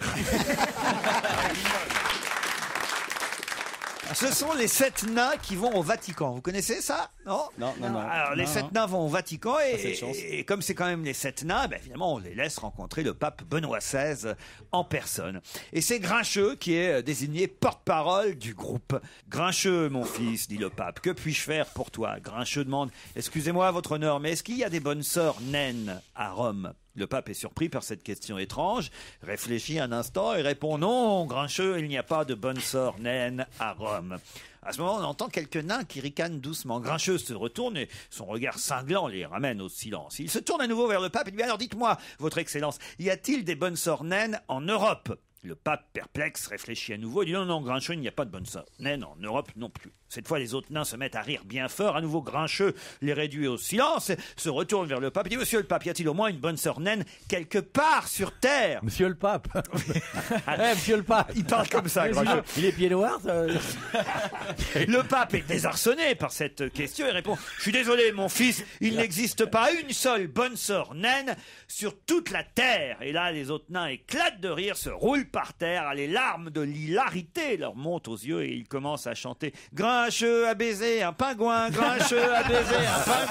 Ce sont les sept nains qui vont au Vatican. Vous connaissez ça? Non, non, non, non. Alors, les Non, sept non. nains vont au Vatican Pas et, cette chance. et, et comme c'est quand même les sept nains, ben, évidemment, on les laisse rencontrer le pape Benoît seize en personne. Et c'est Grincheux qui est désigné porte-parole du groupe. Grincheux, mon fils, dit le pape, que puis-je faire pour toi? Grincheux demande, excusez-moi, votre honneur, mais est-ce qu'il y a des bonnes sœurs naines à Rome? Le pape est surpris par cette question étrange, réfléchit un instant et répond « Non, Grincheux, il n'y a pas de bonnes sœurs naines à Rome. » À ce moment, on entend quelques nains qui ricanent doucement. Grincheux se retourne et son regard cinglant les ramène au silence. Il se tourne à nouveau vers le pape et lui dit « Alors dites-moi, votre excellence, y a-t-il des bonnes sœurs naines en Europe ?» Le pape, perplexe, réfléchit à nouveau et dit « Non, non, Grincheux, il n'y a pas de bonnes sœurs naines en Europe non plus. » Cette fois, les autres nains se mettent à rire bien fort. À nouveau, Grincheux les réduit au silence, se retourne vers le pape et dit « Monsieur le pape, y a-t-il au moins une bonne sœur naine quelque part sur Terre ?» Monsieur le pape. Eh, monsieur le pape. Il parle comme ça, Grincheux. Il est pieds noirs. ça- Le pape est désarçonné par cette question et répond « Je suis désolé, mon fils, il n'existe pas une seule bonne sœur naine sur toute la terre. » Et là, les autres nains éclatent de rire, se roulent par terre, les larmes de l'hilarité leur montent aux yeux et ils commencent à chanter « Grincheux a baisé un pingouin, Grincheux a baisé un pingouin. »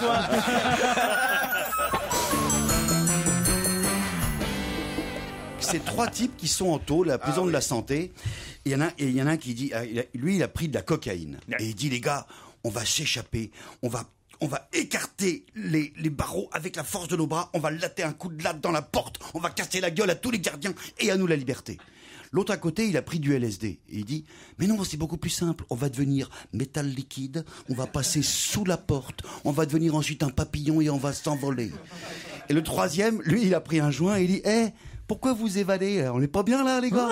C'est trois types qui sont en taux, la prison de la santé. Il y en a, et il y en a un qui dit, ah, il a- lui, il a pris de la cocaïne. Et il dit, les gars, on va s'échapper, on va, on va écarter les, les barreaux avec la force de nos bras, on va latter un coup de latte dans la porte, on va casser la gueule à tous les gardiens et à nous la liberté. L'autre à côté, il a pris du L S D. Et il dit, mais non, c'est beaucoup plus simple. On va devenir métal liquide, on va passer sous la porte, on va devenir ensuite un papillon et on va s'envoler. Et le troisième, lui, il a pris un joint et il dit, hé, pourquoi vous évadez? On n'est pas bien là, les gars?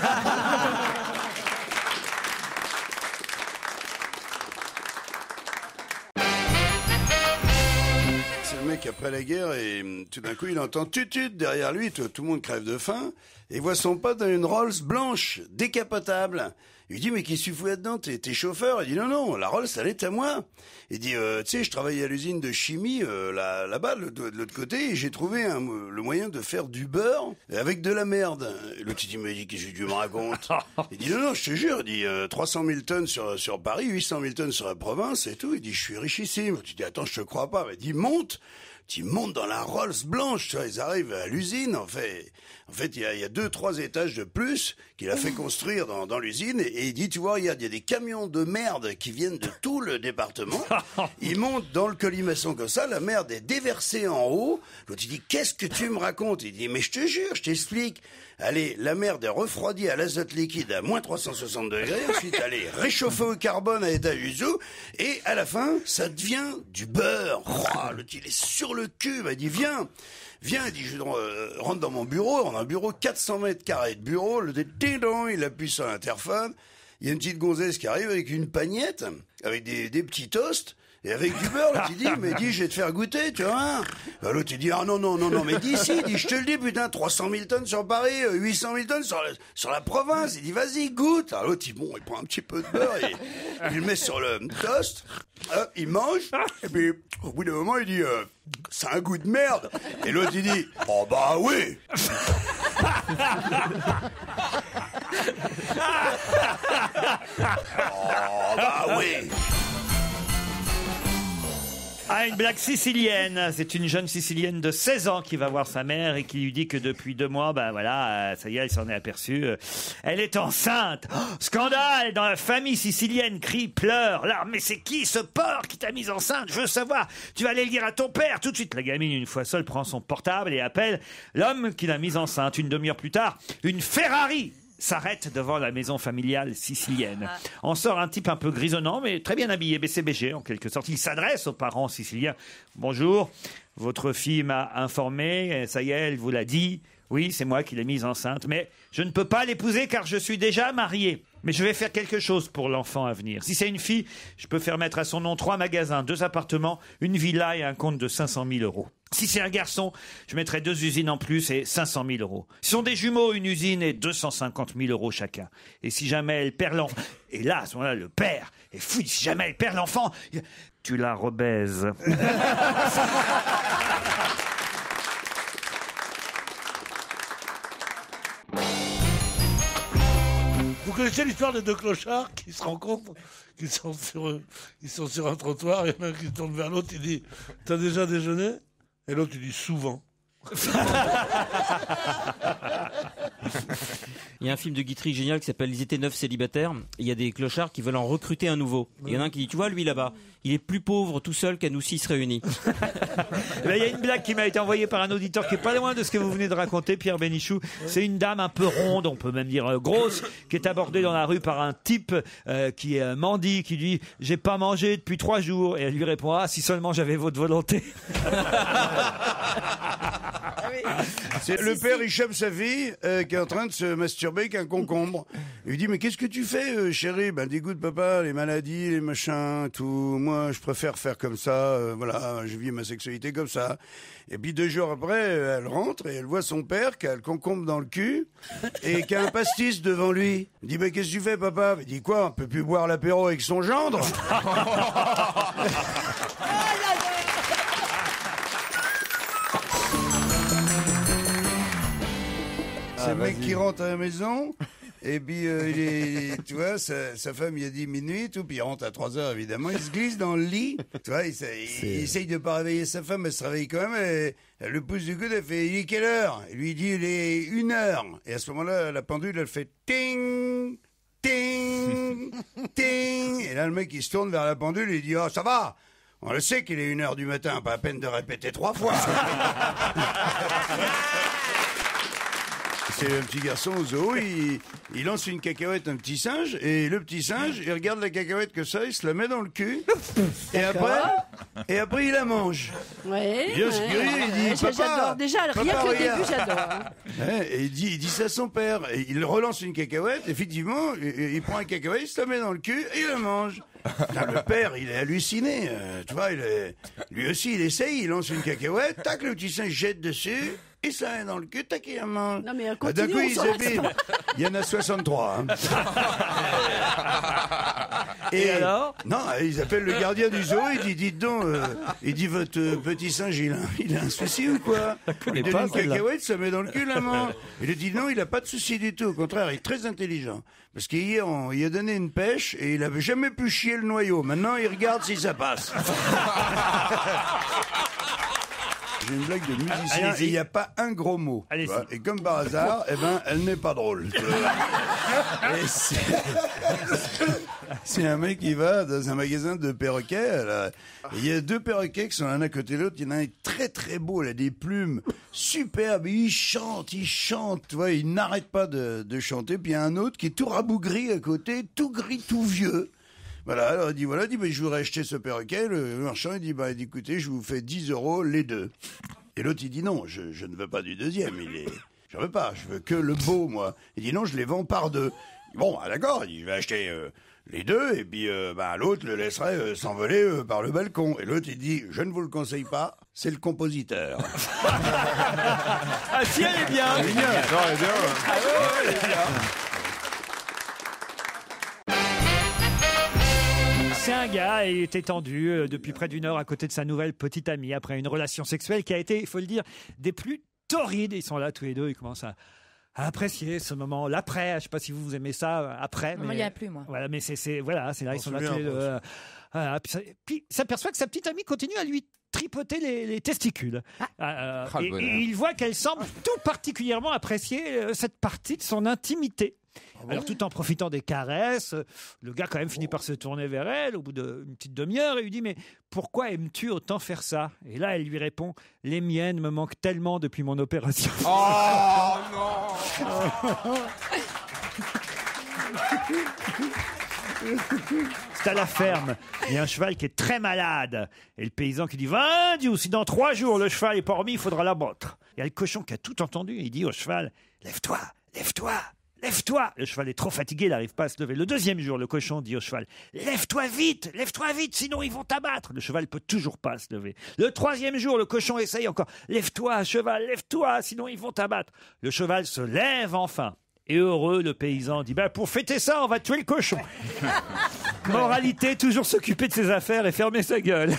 C'est le mec après la guerre et hum, tout d'un coup il entend tut-tut derrière lui, tout, tout le monde crève de faim et voit son pote dans une Rolls blanche, décapotable. Il lui dit mais qu'est-ce que tu fous là-dedans? T'es, t'es chauffeur? Il dit non non, la Rolls elle est à moi. Il dit euh, tu sais je travaillais à l'usine de chimie euh, là, là-bas de, de l'autre côté et j'ai trouvé un, le moyen de faire du beurre avec de la merde. Et l'autre il dit mais qu'est-ce que tu me racontes? Il dit non non je te jure, il dit euh, trois cent mille tonnes sur, sur Paris, huit cent mille tonnes sur la province et tout. Il dit je suis richissime. Tu dis attends je te crois pas. Il dit monte. Tu montes dans la Rolls blanche, tu vois, ils arrivent à l'usine, en fait. En fait, il y a, il y a deux, trois étages de plus qu'il a fait construire dans, dans l'usine. Et, et il dit, tu vois, il y, a, il y a des camions de merde qui viennent de tout le département. Ils montent dans le colimaçon comme ça, la merde est déversée en haut. L'autre, il dit, qu'est-ce que tu me racontes? Il dit, mais je te jure, je t'explique. Allez, la merde est refroidie à l'azote liquide à moins trois cent soixante degrés. Ensuite, elle est réchauffée au carbone à état usou. Et à la fin, ça devient du beurre. Oh, l'autre, il est sur le cul. Il dit, viens. Viens, il dit, je euh, rentre dans mon bureau. On a un bureau quatre cents mètres carrés de bureau. Le ding-dong, il appuie sur l'interphone. Il y a une petite gonzesse qui arrive avec une pagnette, avec des, des petits toasts. Et avec du beurre, l'autre il dit, mais dis, je vais te faire goûter, tu vois. Ben, l'autre il dit, ah non, non, non, non, mais dis si, il dit, je te le dis, putain, trois cent mille tonnes sur Paris, huit cent mille tonnes sur la, sur la province. Il dit, vas-y, goûte. Alors l'autre, il, bon, il prend un petit peu de beurre et il le met sur le toast. Hop, il mange. Et puis, au bout d'un moment, il dit, euh, c'est un goût de merde. Et l'autre, il dit, oh bah oui. Oh bah oui. Ah, une blague sicilienne. C'est une jeune sicilienne de seize ans qui va voir sa mère et qui lui dit que depuis deux mois, ben voilà, euh, ça y est, elle s'en est aperçue. euh, Elle est enceinte. Oh, scandale dans la famille sicilienne, crie, pleure. Là, mais c'est qui ce porc qui t'a mise enceinte? Je veux savoir. Tu vas aller le dire à ton père. Tout de suite, la gamine, une fois seule, prend son portable et appelle l'homme qui l'a mise enceinte. Une demi-heure plus tard, une Ferrari s'arrête devant la maison familiale sicilienne. En sort un type un peu grisonnant, mais très bien habillé, B C B G en quelque sorte. Il s'adresse aux parents siciliens. Bonjour, votre fille m'a informé, ça y est, elle vous l'a dit. Oui, c'est moi qui l'ai mise enceinte, mais je ne peux pas l'épouser car je suis déjà marié. Mais je vais faire quelque chose pour l'enfant à venir. Si c'est une fille, je peux faire mettre à son nom trois magasins, deux appartements, une villa et un compte de cinq cent mille euros. Si c'est un garçon, je mettrai deux usines en plus et cinq cent mille euros. Si ce sont des jumeaux, une usine et deux cent cinquante mille euros chacun. Et si jamais elle perd l'enfant, et là, à ce moment-là, le père, et fouille, si jamais elle perd l'enfant, tu la rebaises. Vous connaissez l'histoire des deux clochards qui se rencontrent, qui sont sur, ils sont sur un trottoir, il y en a un qui se tourne vers l'autre, il dit « T'as déjà déjeuné ?» Et l'autre, il dit « Souvent ». Il y a un film de Guitry génial qui s'appelle Ils étaient neuf célibataires. Il y a des clochards qui veulent en recruter un nouveau. Et il y en a un qui dit, tu vois, lui là-bas, il est plus pauvre tout seul qu'à nous six réunis. Eh ben, il y a une blague qui m'a été envoyée par un auditeur qui est pas loin de ce que vous venez de raconter, Pierre Bénichou. C'est une dame un peu ronde, on peut même dire euh, grosse, qui est abordée dans la rue par un type euh, qui est euh, mendie, qui dit « J'ai pas mangé depuis trois jours ». Et elle lui répond « Ah, si seulement j'avais votre volonté ». C'est le père, il chope sa fille euh, qui est en train de se masturber avec un concombre. Il lui dit, mais qu'est-ce que tu fais, euh, chérie? Ben, dégoûte papa, les maladies, les machins, tout. Moi, je préfère faire comme ça. Euh, voilà, je vis ma sexualité comme ça. Et puis deux jours après, elle rentre et elle voit son père qui a le concombre dans le cul et qui a un pastis devant lui. Il dit, mais qu'est-ce que tu fais, papa? Il dit, quoi? On peut plus boire l'apéro avec son gendre? C'est le mec qui rentre à la maison, et puis euh, il est, tu vois, sa, sa femme il a dit minuit, tout, puis il rentre à trois heures évidemment, il se glisse dans le lit, tu vois, il, il, il essaye de pas réveiller sa femme, elle se réveille quand même, et, elle le pousse du coude, elle fait, il est quelle heure? Il lui dit, il est une heure, et à ce moment-là, la pendule, elle fait ting, ting, ting, et là le mec il se tourne vers la pendule, et il dit, oh ça va, on le sait qu'il est une heure du matin, pas à peine de répéter trois fois. C'est un petit garçon au zoo, il, il lance une cacahuète à un petit singe, et le petit singe, il regarde la cacahuète que ça, il se la met dans le cul, et après, et après il la mange. Ouais, Bien ouais, sûr, il dit, ouais, papa, j'adore. Déjà, rien papa, que le regarde. début, j'adore. Ouais, et il dit, il dit ça à son père, et il relance une cacahuète, effectivement, il, il prend un cacahuète, il se la met dans le cul, et il la mange. Putain, le père, il est halluciné, euh, tu vois, il est, lui aussi, il essaye, il lance une cacahuète, tac, le petit singe jette dessus, et ça est dans le cul, tac, il la mange. Non, mais euh, Ah, d'un coup, continuons il sur s'habille. Il y en a soixante-trois. Hein. Et alors? Non, ils appellent le gardien du zoo, il dit, dites donc, euh, il dit, votre euh, petit singe, il a, il a un souci ou quoi? Il donne pas, une celle-là. cacahuète, ça met dans le cul, la main. Il lui dit, non, il a pas de souci du tout, au contraire, il est très intelligent. Parce qu'hier, on il a donné une pêche, et il avait jamais pu chier le noyau. Maintenant, il regarde si ça passe. J'ai une blague de musicien Allez-y. et il n'y a pas un gros mot. Allez-y. Tu vois. Et comme par hasard, eh ben, elle n'est pas drôle. Tu vois. Et c'est... c'est un mec qui va dans un magasin de perroquets. là. Et il y a deux perroquets qui sont l'un à côté de l'autre. Il y en a un très très beau, il a des plumes superbes. Il chante, il chante. Tu vois, il n'arrête pas de, de chanter. Puis il y a un autre qui est tout rabougri à côté, tout gris, tout vieux. Voilà, alors il dit, voilà, il dit, mais je voudrais acheter ce perroquet. Le marchand, il dit, bah, il dit, écoutez, je vous fais dix euros les deux. Et l'autre, il dit, non, je, je ne veux pas du deuxième, il est, je veux pas, je veux que le beau, moi. Il dit, non, je les vends par deux. Bon, ah, d'accord, il dit, je vais acheter euh, les deux, et puis, euh, bah, l'autre le laisserait euh, s'envoler euh, par le balcon. Et l'autre, il dit, je ne vous le conseille pas, c'est le compositeur. Ah si, elle est bien. Elle est bien. Non, elle est bien. Ah ouais, ouais, elle est bien. C'est un gars, il était tendu euh, depuis près d'une heure à côté de sa nouvelle petite amie après une relation sexuelle qui a été, il faut le dire, des plus torrides. Ils sont là tous les deux, ils commencent à, à apprécier ce moment, l'après. Je sais pas si vous, vous aimez ça, euh, après. Moi, mais, il n'y a plus, moi. Voilà, mais c'est, c'est, voilà, c'est là, On ils sont se là tous souvient, les deux. moi aussi. euh, voilà, puis, ça- puis il s'aperçoit que sa petite amie continue à lui tripoter les, les testicules. Euh, Ah, le et, bonheur. et il voit qu'elle semble tout particulièrement apprécier euh, cette partie de son intimité. Alors tout en profitant des caresses, euh, le gars quand même finit par se tourner vers elle au bout d'une petite demi-heure et lui dit mais pourquoi aimes-tu autant faire ça? Et là elle lui répond les miennes me manquent tellement depuis mon opération. Oh non. C'est à la ferme. Il y a un cheval qui est très malade. Et le paysan qui dit « Va, Dieu, si dans trois jours le cheval est pas remis, il faudra l'abattre. » Il y a le cochon qui a tout entendu. Il dit au cheval, lève-toi, lève-toi. Lève-toi! Le cheval est trop fatigué, il n'arrive pas à se lever. Le deuxième jour, le cochon dit au cheval, lève-toi vite, lève-toi vite, sinon ils vont t'abattre. Le cheval ne peut toujours pas se lever. Le troisième jour, le cochon essaye encore, lève-toi, cheval, lève-toi, sinon ils vont t'abattre. Le cheval se lève enfin. Et heureux, le paysan dit, bah, pour fêter ça, on va tuer le cochon. Moralité, toujours s'occuper de ses affaires et fermer sa gueule.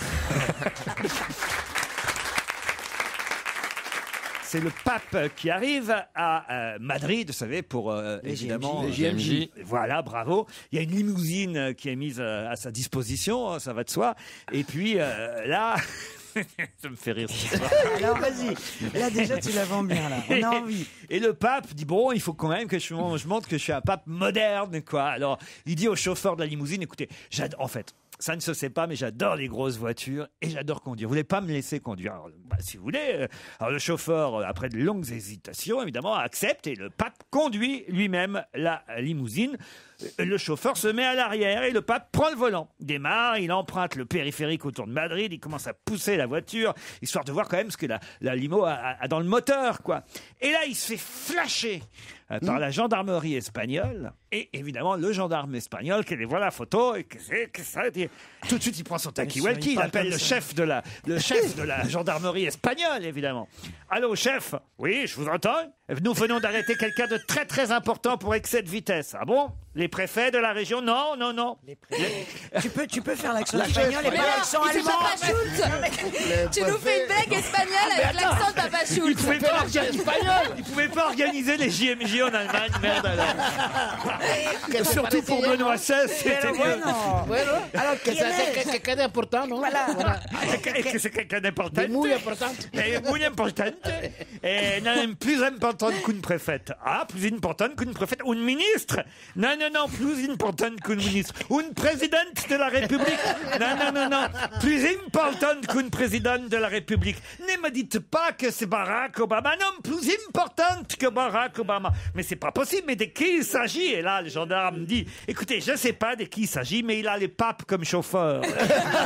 C'est le pape qui arrive à euh, Madrid, vous savez, pour euh, Les évidemment... J M J. Voilà, bravo. Il y a une limousine qui est mise euh, à sa disposition, ça va de soi. Et puis euh, là... Ça me fait rire. Alors vas-y, là déjà tu la vends bien là, on a envie. Et le pape dit bon, il faut quand même que je, je montre que je suis un pape moderne, quoi. Alors il dit au chauffeur de la limousine, écoutez, j'adore, en fait, ça ne se sait pas, mais j'adore les grosses voitures et j'adore conduire. Vous voulez pas me laisser conduire? Alors, bah, si vous voulez. Alors le chauffeur, après de longues hésitations, évidemment, accepte et le pape conduit lui-même la limousine. Le chauffeur se met à l'arrière et le pape prend le volant. Il démarre, il emprunte le périphérique autour de Madrid, il commence à pousser la voiture, histoire de voir quand même ce que la, la limo a, a dans le moteur, quoi. Et là, il se fait flasher euh, par mmh. la gendarmerie espagnole. Et évidemment, le gendarme espagnol qui voit la photo et que c'est que ça dit. Tout de suite, il prend son talkie-walkie, il appelle le chef de la le chef de la gendarmerie espagnole, évidemment. Allô, chef? Oui, je vous entends. Nous venons d'arrêter quelqu'un de très très important pour excès de vitesse. Ah bon? Les préfets de la région? Non, non, non. Les Les... Tu peux, tu peux faire l'accent espagnol et pas l'accent allemand. Tu nous fais une blague espagnole avec l'accent de Papa Schultz. Il pouvait pas espagnol. Il pouvait pas organiser les J M J en Allemagne, merde alors. Surtout pour Benoît seize, c'était mieux. Bueno, alors que c'est quelqu'un d'important, non? Voilà. Que c'est quelqu'un d'important. Muy important. Muy important. Et non, plus importante qu'une préfète. Ah, plus importante qu'une préfète. Ou une ministre. Non, non, non, plus importante qu'une ministre. Ou une présidente de la République. Non, non, non, non. Plus importante qu'une présidente de la République. Ne me dites pas que c'est Barack Obama. Non, plus importante que Barack Obama. Mais c'est pas possible. Mais de qui il s'agit? Et là, le gendarme dit, écoutez, je sais pas de qui il s'agit, mais il a les papes comme chauffeur. Elle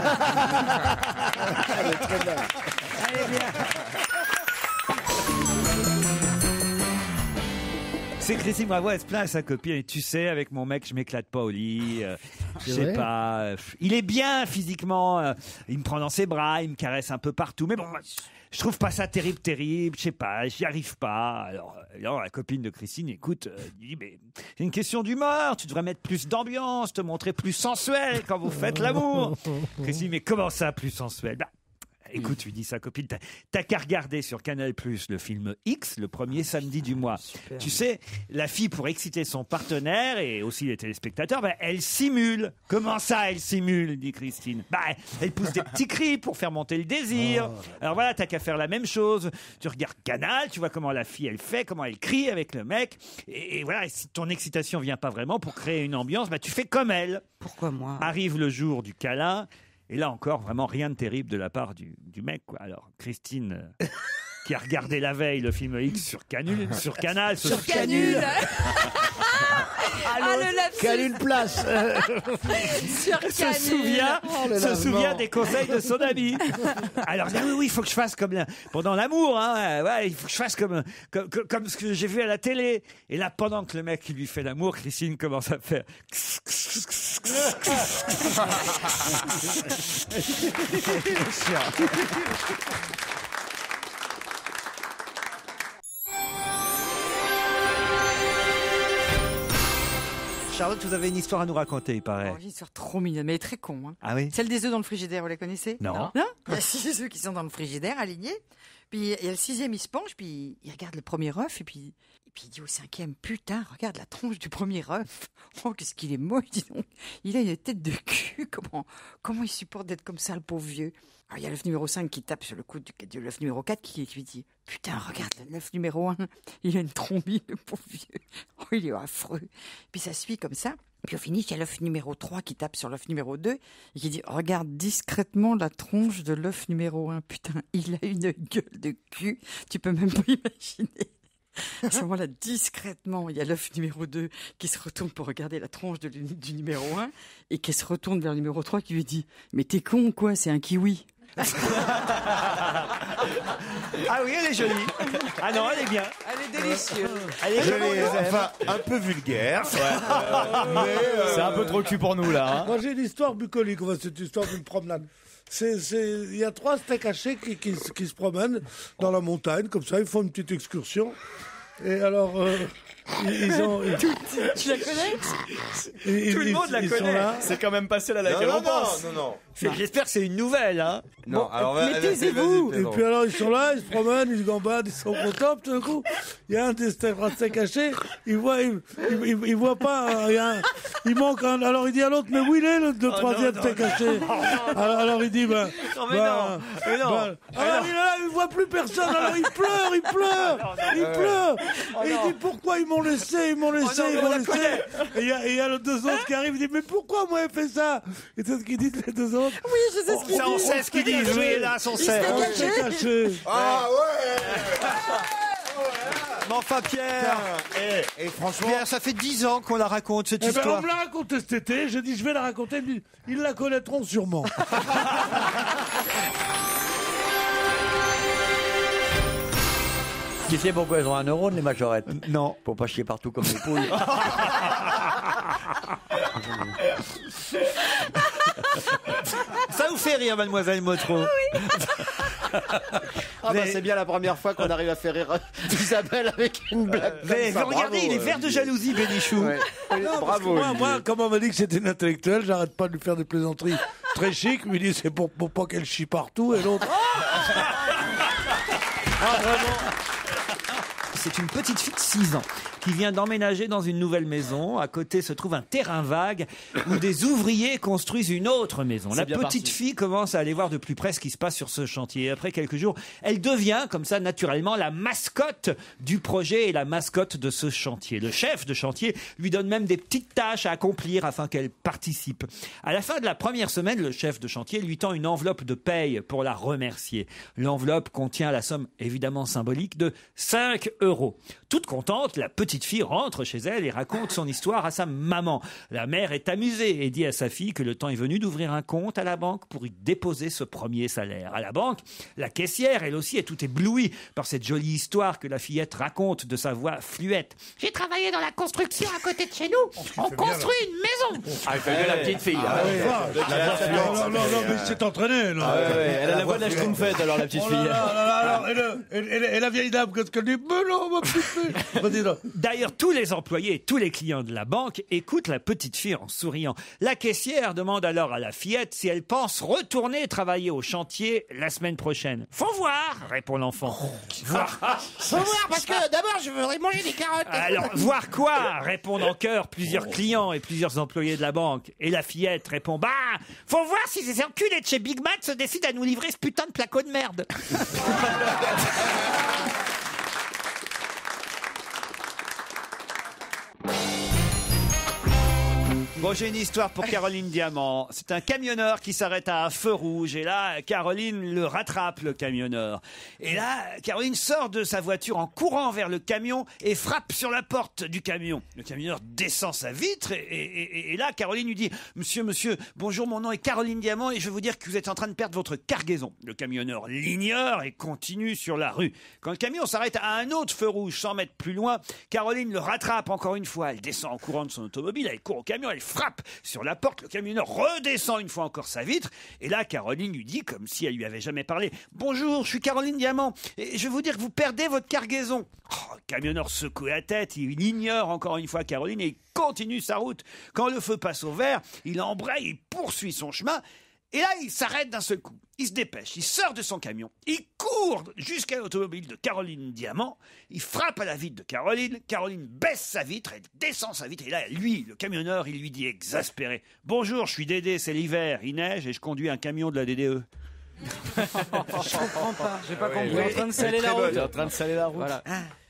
est très belle. Elle est bien. C'est Christine Bravo, elle se plaint à sa copine. Et tu sais, avec mon mec, je m'éclate pas au lit. Euh, je sais pas. Euh, il est bien physiquement. Euh, il me prend dans ses bras, il me caresse un peu partout. Mais bon, moi, je trouve pas ça terrible, terrible. Je sais pas, j'y arrive pas. Alors, alors la copine de Christine, écoute, euh, dit, mais c'est une question d'humeur. Tu devrais mettre plus d'ambiance, te montrer plus sensuel quand vous faites l'amour. Christine, mais comment ça, plus sensuel? Bah, écoute, lui dit sa copine, t'as, t'as qu'à regarder sur Canal plus, le film X, le premier samedi du mois. Super. Tu sais, la fille, pour exciter son partenaire et aussi les téléspectateurs, bah, elle simule. Comment ça, elle simule, dit Christine? Bah, elle pousse des petits cris pour faire monter le désir. Oh. Alors voilà, t'as qu'à faire la même chose. Tu regardes Canal, tu vois comment la fille, elle fait, comment elle crie avec le mec. Et, et voilà, et si ton excitation vient pas vraiment pour créer une ambiance, bah, tu fais comme elle. Pourquoi moi? Arrive le jour du câlin. Et là encore, vraiment rien de terrible de la part du, du mec, quoi. Alors, Christine, euh, qui a regardé la veille le film X sur Canal, sur Canal, sur Canul. Ah, le lapsus. Quelle une place. Sur se souvient, oh, se souvient des conseils de son ami. Alors, ah oui, oui, il faut que je fasse comme la, pendant l'amour, hein, ouais, il faut que je fasse comme, comme, comme, comme ce que j'ai vu à la télé. Et là, pendant que le mec lui fait l'amour, Christine commence à faire. Charlotte, vous avez une histoire à nous raconter, il paraît. Oh, une histoire trop mignonne, mais très con. Hein. Ah oui? Celle des œufs dans le frigidaire, vous la connaissez? Non. Non? Il y a six œufs qui sont dans le frigidaire, alignés. Puis il y a le sixième, il se penche, puis il regarde le premier œuf, et puis, et puis il dit au cinquième, putain, regarde la tronche du premier œuf. Oh, qu'est-ce qu'il est moche, dis donc. Il a une tête de cul. Comment, comment il supporte d'être comme ça, le pauvre vieux? Alors, il y a l'œuf numéro cinq qui tape sur le coude de l'œuf numéro quatre qui, qui lui dit, putain, regarde l'œuf numéro un. Il a une trombine, le pauvre vieux. Oh, il est affreux. Puis ça suit comme ça. Puis au finish, il y a l'œuf numéro trois qui tape sur l'œuf numéro deux et qui dit « Regarde discrètement la tronche de l'œuf numéro un. Putain, il a une gueule de cul. Tu peux même pas imaginer. » À ce moment-là, discrètement, il y a l'œuf numéro deux qui se retourne pour regarder la tronche de, du numéro un et qui se retourne vers le numéro trois qui lui dit « Mais t'es con ou quoi? C'est un kiwi. » Ah oui, elle est jolie. Ah non, elle est bien. Elle est délicieuse. Elle est Je comme on l'ai- l'aime. enfin, un peu vulgaire. Mais, euh, c'est un peu trop cul pour nous là. hein. Moi j'ai une histoire bucolique, on va cette histoire d'une promenade. C'est, c'est, il y a trois steaks hachés qui, qui, se- qui se promènent dans la montagne, comme ça, ils font une petite excursion. Et alors, euh, ils, ils ont. ils- Tu la connais ils- Tout le ils- monde la ils sont connaît. là. C'est quand même passé là laquelle Non, on non, pense. non, non. C'est- J'espère que c'est une nouvelle. Hein. Non, alors, mais vas- taisez-vous. vas-y, Et Pedro. puis alors, ils sont là, ils se promènent, ils se gambadent, ils sont contents. Tout d'un coup, il y a un des steaks cachés, il voit, il, il, il- il voit pas, euh, il, y a un- il manque un. Alors il dit à l'autre, mais où il est le, le troisième non, steak caché alors, alors il dit, ben. Non, mais ben, non, mais non. ben, alors il est là, il voit plus personne, alors il pleure, il pleure, il pleure. Et il dit, pourquoi ils m'ont laissé, ils m'ont laissé, non, mais ils on m'ont la laissé. connaît. Et il y, a- et il y a les deux autres qui arrivent, il dit, mais pourquoi moi j'ai fait ça? Et c'est ce qu'ils disent les deux autres. Oui, je sais ce qu'il Ça, on dit. sait ce qu'ils disent. Oui, hélas, on sait. On s'est caché. Ah ouais. Mais enfin, Pierre, Et, et franchement, Pierre, ça fait dix ans qu'on la raconte, cette Eh ben, histoire. on me l'a raconté cet été, j'ai dit je vais la raconter, ils ils la connaîtront sûrement. Tu sais pourquoi elles ont un neurone, les majorettes? Non. Pour pas chier partout comme des poules. Ça vous fait rire, mademoiselle Motro. Ah bah c'est bien la première fois qu'on arrive à faire rire Isabelle avec une blague. Vous avez- comme ça. vous regardez, Bravo, il est euh, vert de jalousie, Bénichou. Ouais. Oui, Non, parce que bravo. moi, Olivier. moi, comme on m'a dit que c'était une intellectuelle, j'arrête pas de lui faire des plaisanteries très chic. Il me dit c'est pour, pour pas qu'elle chie partout et l'autre. Ah, vraiment. C'est une petite fille de six ans qui vient d'emménager dans une nouvelle maison. À côté se trouve un terrain vague où des ouvriers construisent une autre maison. C'est La bien petite parti. fille commence à aller voir de plus près ce qui se passe sur ce chantier. Après quelques jours, elle devient, comme ça, naturellement, la mascotte du projet et la mascotte de ce chantier. Le chef de chantier lui donne même des petites tâches à accomplir afin qu'elle participe. À la fin de la première semaine, le chef de chantier lui tend une enveloppe de paye pour la remercier. L'enveloppe contient la somme évidemment symbolique de cinq euros. Toute contente, la petite fille rentre chez elle et raconte son histoire à sa maman. La mère est amusée et dit à sa fille que le temps est venu d'ouvrir un compte à la banque pour y déposer ce premier salaire. À la banque, la caissière, elle aussi, est tout éblouie par cette jolie histoire que la fillette raconte de sa voix fluette. J'ai travaillé dans la construction à côté de chez nous. On construit une maison. Ah, il fait bien la petite fille. Ah, hein. ouais, va. Non, non, non, non, mais il s'est entraîné. Là. Ah ouais, ouais, elle a la voix de la Schtroumpfette alors la petite Oh fille. là là là là là. Et, le- et- et- et la vieille dame, qu'est-ce qu'elle dit? Mais non, ma petite fille. Vas-y, là. D'ailleurs, tous les employés et tous les clients de la banque écoutent la petite fille en souriant. La caissière demande alors à la fillette si elle pense retourner travailler au chantier la semaine prochaine. Faut voir, répond l'enfant. Voir. Faut voir, parce que d'abord, je voudrais manger des carottes. Alors, voir quoi répondent en chœur plusieurs clients et plusieurs employés de la banque. Et la fillette répond, bah, faut voir si ces enculés de chez Big Mac se décident à nous livrer ce putain de placo de merde. Bon, j'ai une histoire pour Caroline Diamant. C'est un camionneur qui s'arrête à un feu rouge. Et là, Caroline le rattrape, le camionneur. Et là, Caroline sort de sa voiture en courant vers le camion et frappe sur la porte du camion. Le camionneur descend sa vitre et, et- et- et là, Caroline lui dit « Monsieur, monsieur, bonjour, mon nom est Caroline Diamant et je vais vous dire que vous êtes en train de perdre votre cargaison. » Le camionneur l'ignore et continue sur la rue. Quand le camion s'arrête à un autre feu rouge, cent mètres plus loin, Caroline le rattrape encore une fois. Elle descend en courant de son automobile, elle court au camion, elle frappe sur la porte. Le camionneur redescend une fois encore sa vitre. Et là, Caroline lui dit, comme si elle lui avait jamais parlé, « Bonjour, je suis Caroline Diamant et je vais vous dire que vous perdez votre cargaison. » Oh, le camionneur secoue la tête, il ignore encore une fois Caroline et il continue sa route. Quand le feu passe au vert, il embraye, il poursuit son chemin. Et là, il s'arrête d'un seul coup. Il se dépêche, il sort de son camion, il court jusqu'à l'automobile de Caroline Diamant, il frappe à la vitre de Caroline, Caroline baisse sa vitre, elle descend sa vitre, et là, lui, le camionneur, il lui dit exaspéré « Bonjour, je suis Dédé, c'est l'hiver, il neige et je conduis un camion de la D D E. » Je comprends pas. J'ai pas compris. Il est en train de saler la route. Il est en train de saler la route. Voilà.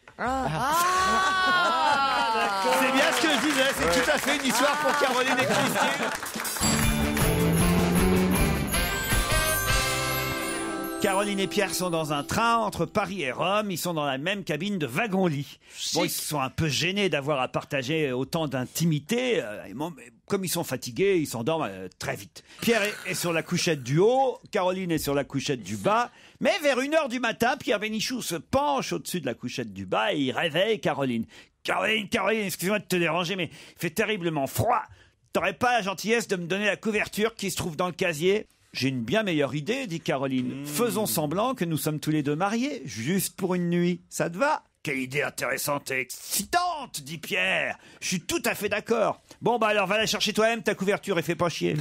C'est bien ce que je disais, c'est tout à fait une histoire pour Caroline et Christine. Caroline et Pierre sont dans un train entre Paris et Rome. Ils sont dans la même cabine de wagon-lit. Bon, ils sont un peu gênés d'avoir à partager autant d'intimité. Euh, et bon, mais Comme ils sont fatigués, ils s'endorment euh, très vite. Pierre est, est sur la couchette du haut, Caroline est sur la couchette du bas. Mais vers une heure du matin, Pierre Bénichou se penche au-dessus de la couchette du bas et il réveille Caroline. Caroline, Caroline, excuse-moi de te déranger, mais il fait terriblement froid. T'aurais pas la gentillesse de me donner la couverture qui se trouve dans le casier ? J'ai une bien meilleure idée, dit Caroline. Mmh. Faisons semblant que nous sommes tous les deux mariés, juste pour une nuit. Ça te va ? Quelle idée intéressante et excitante, dit Pierre. Je suis tout à fait d'accord. Bon, bah alors, va la chercher toi-même, ta couverture, et fais pas chier.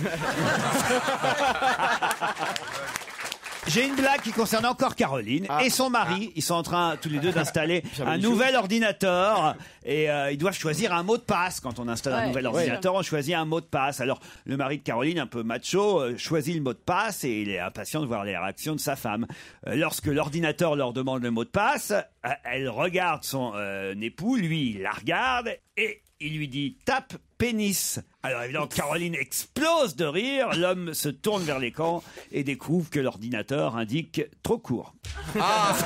J'ai une blague qui concerne encore Caroline ah, et son mari. Ah. Ils sont en train tous les deux d'installer un nouvel ordinateur et euh, ils doivent choisir un mot de passe. Quand on installe ouais, un nouvel ordinateur, ouais. on choisit un mot de passe. Alors le mari de Caroline, un peu macho, euh, choisit le mot de passe et il est impatient de voir les réactions de sa femme. Euh, lorsque l'ordinateur leur demande le mot de passe, euh, elle regarde son euh, époux, lui il la regarde et il lui dit « tape pénis ». Alors évidemment, Caroline explose de rire, l'homme se tourne vers l'écran et découvre que l'ordinateur indique « trop court ». Ah.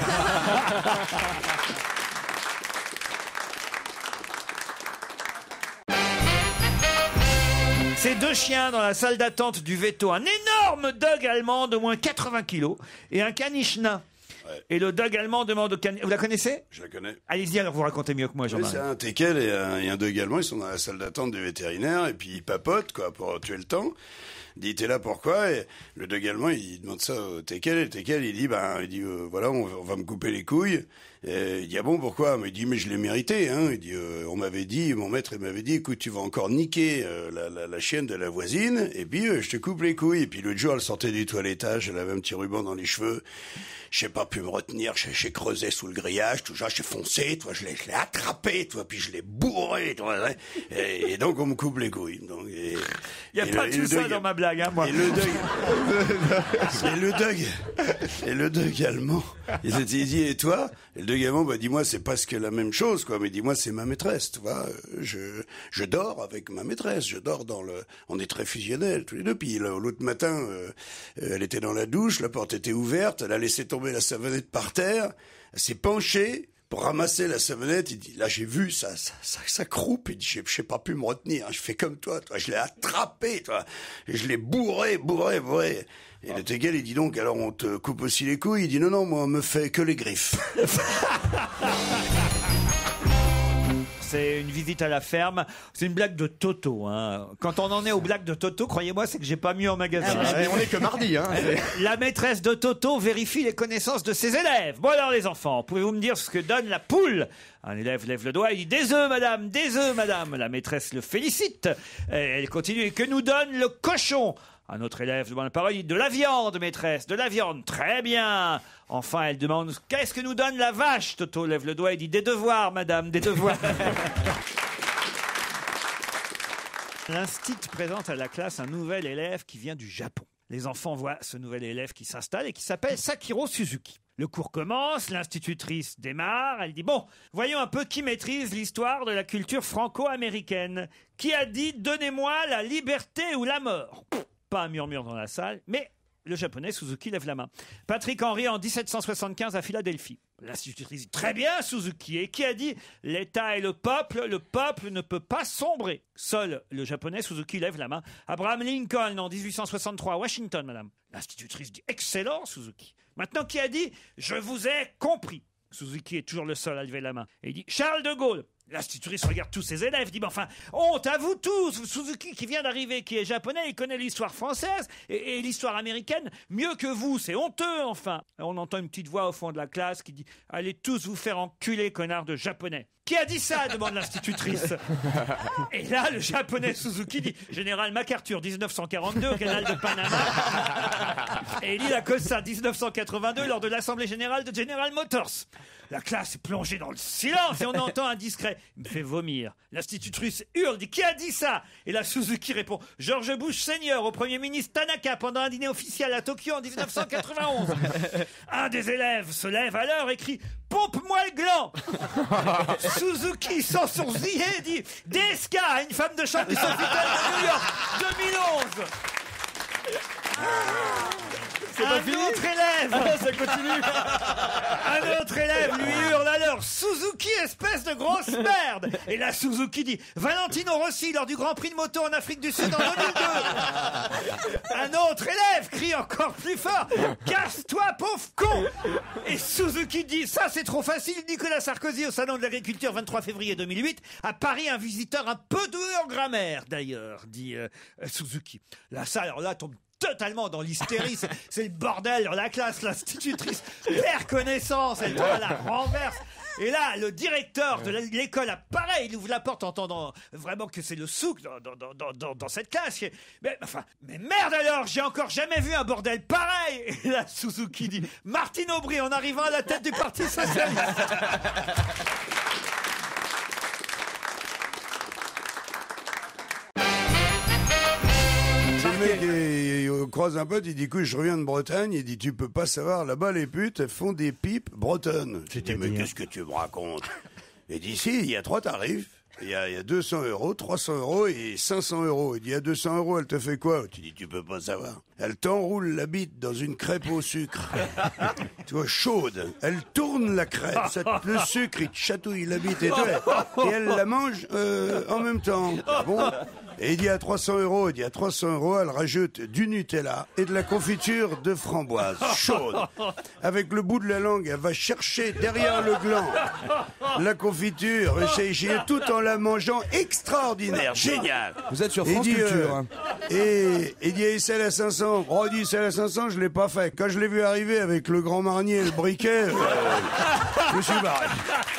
Ces deux chiens dans la salle d'attente du Veto, un énorme dog allemand de moins quatre-vingts kilos et un caniche nain. Et le dog allemand demande au caniche... Vous la connaissez ? Je la connais. Allez-y, alors vous racontez mieux que moi, Jean-Marie. Oui, c'est un teckel et un, et un dog allemand. Ils sont dans la salle d'attente du vétérinaire et puis ils papotent, quoi, pour tuer le temps. Il dit, t'es là pourquoi ? Et le dog allemand, il demande ça au teckel. Et le teckel, il dit, ben, il dit, euh, voilà, on, on va me couper les couilles. Et il dit, ah bon, pourquoi ? Mais il dit, mais je l'ai mérité, hein. Il dit, euh, on m'avait dit, mon maître, il m'avait dit, écoute, tu vas encore niquer euh, la, la, la chienne de la voisine, et puis euh, je te coupe les couilles. Et puis l'autre jour, elle sortait du toilettage, elle avait un petit ruban dans les cheveux. J'ai pas pu me retenir, j'ai, j'ai creusé sous le grillage, tout ça, j'ai foncé, toi, je l'ai, je l'ai attrapé, toi, puis je l'ai bourré, toi, et, et donc on me coupe les couilles. Donc, et, il y a pas le, tout ça dog, dans ma blague, hein, moi. Et le dog, et le dog, et le dog allemand, il s'était dit, et toi? Et le dog allemand, bah, dis-moi, c'est presque la même chose, quoi, mais dis-moi, c'est ma maîtresse, tu vois, je, je dors avec ma maîtresse, je dors dans le, on est très fusionnels, tous les deux, puis l'autre matin, euh, elle était dans la douche, la porte était ouverte, elle a laissé tomber la savonnette par terre, elle s'est penchée pour ramasser la savonnette, il dit, là j'ai vu, ça, ça, ça, ça croupe, il dit, j'ai, j'ai pas pu me retenir, je fais comme toi, toi, je l'ai attrapé, toi, et je l'ai bourré, bourré, bourré. Et le Tegel, il dit donc, alors on te coupe aussi les couilles, il dit, non, non, moi on me fait que les griffes. C'est une visite à la ferme. C'est une blague de Toto. Hein. Quand on en est aux blagues de Toto, croyez-moi, c'est que j'ai pas mieux en magasin. Ah, on est que mardi. Hein. La maîtresse de Toto vérifie les connaissances de ses élèves. Bon alors les enfants, pouvez-vous me dire ce que donne la poule ? Un élève lève le doigt, il dit « Des œufs, madame, des œufs, madame ». La maîtresse le félicite. Et elle continue « Et que nous donne le cochon ?» Un autre élève demande la parole, il dit « De la viande, maîtresse, de la viande, très bien !» Enfin, elle demande « Qu'est-ce que nous donne la vache ?» Toto lève le doigt et dit « Des devoirs, madame, des devoirs !» L'Instit présente à la classe un nouvel élève qui vient du Japon. Les enfants voient ce nouvel élève qui s'installe et qui s'appelle Sakiro Suzuki. Le cours commence, l'institutrice démarre, elle dit « Bon, voyons un peu qui maîtrise l'histoire de la culture franco-américaine. Qui a dit « Donnez-moi la liberté ou la mort ?» Pas un murmure dans la salle, mais le japonais Suzuki lève la main. Patrick Henry en dix-sept cent soixante-quinze à Philadelphie. L'institutrice dit « Très bien, Suzuki. Et qui a dit « L'État et le peuple, le peuple ne peut pas sombrer ». Seul le japonais Suzuki lève la main. Abraham Lincoln en dix-huit cent soixante-trois à Washington, madame. L'institutrice dit « Excellent, Suzuki ». Maintenant, qui a dit « Je vous ai compris ». Suzuki est toujours le seul à lever la main. Et il dit « Charles de Gaulle ». L'institutrice regarde tous ses élèves, dit « Mais enfin, honte à vous tous ! Suzuki qui vient d'arriver, qui est japonais, il connaît l'histoire française et, et l'histoire américaine mieux que vous, c'est honteux, enfin !» On entend une petite voix au fond de la classe qui dit « Allez tous vous faire enculer, connards de japonais !» Qui a dit ça ? Demande l'institutrice. Et là, le japonais Suzuki dit « Général MacArthur, dix-neuf cent quarante-deux, au canal de Panama. » Et il dit la cause ça, dix-neuf cent quatre-vingt-deux, lors de l'Assemblée Générale de General Motors. La classe est plongée dans le silence et on entend un discret. Il me fait vomir. L'institutrice hurle, dit « Qui a dit ça ?» Et là, Suzuki répond « George Bush Senior au Premier ministre Tanaka pendant un dîner officiel à Tokyo en dix-neuf cent quatre-vingt-onze. » Un des élèves se lève à l'heure et crie « Pompe-moi le gland !» Suzuki, sans sourciller, dit « D S K, une femme de chambre du Sofitel de New York, deux mille onze. » C'est pas un fini autre élève Ça continue. Un autre élève lui hurle alors Suzuki, espèce de grosse merde. Et là Suzuki dit Valentino Rossi lors du Grand Prix de moto en Afrique du Sud en deux mille deux. Un autre élève crie encore plus fort Casse-toi pauvre con. Et Suzuki dit ça c'est trop facile. Nicolas Sarkozy au salon de l'agriculture vingt-trois février deux mille huit. À Paris, un visiteur un peu doué en grammaire d'ailleurs, dit euh, Suzuki. La salle alors là tombe totalement dans l'hystérie, c'est, c'est le bordel dans la classe, l'institutrice perd connaissance, elle tombe à la renverse. Et là, le directeur de l'école apparaît, il ouvre la porte entendant vraiment que c'est le souk dans, dans, dans, dans, dans cette classe. Mais, enfin, mais merde alors, j'ai encore jamais vu un bordel pareil. Et là, Suzuki dit Martine Aubry en arrivant à la tête du Parti Socialiste. Le mec, il, il croise un pote, il dit écoute, je reviens de Bretagne, il dit tu peux pas savoir, là-bas les putes elles font des pipes bretonnes. Je dis mais qu'est-ce que tu me racontes? Il dit si, il y a trois tarifs, il y a, il y a deux cents euros, trois cents euros et cinq cents euros. Il dit à deux cents euros, elle te fait quoi? Tu dis tu peux pas savoir. Elle t'enroule la bite dans une crêpe au sucre, tu vois, chaude. Elle tourne la crêpe, ça te- le sucre il te chatouille la bite et tout, et elle la mange euh, en même temps. Bon. Et il dit à trois cents euros, il dit à trois cents euros, elle rajoute du Nutella et de la confiture de framboise chaude. Avec le bout de la langue, elle va chercher derrière le gland la confiture, et c'est tout en la mangeant. Extraordinaire, génial. Vous êtes sur Et France il dit, Culture. euh, hein. et il dit, et celle à cinq cents. Oh, il dit, celle à cinq cents, je l'ai pas fait. Quand je l'ai vu arriver avec le grand marnier et le briquet, euh, je me suis barré.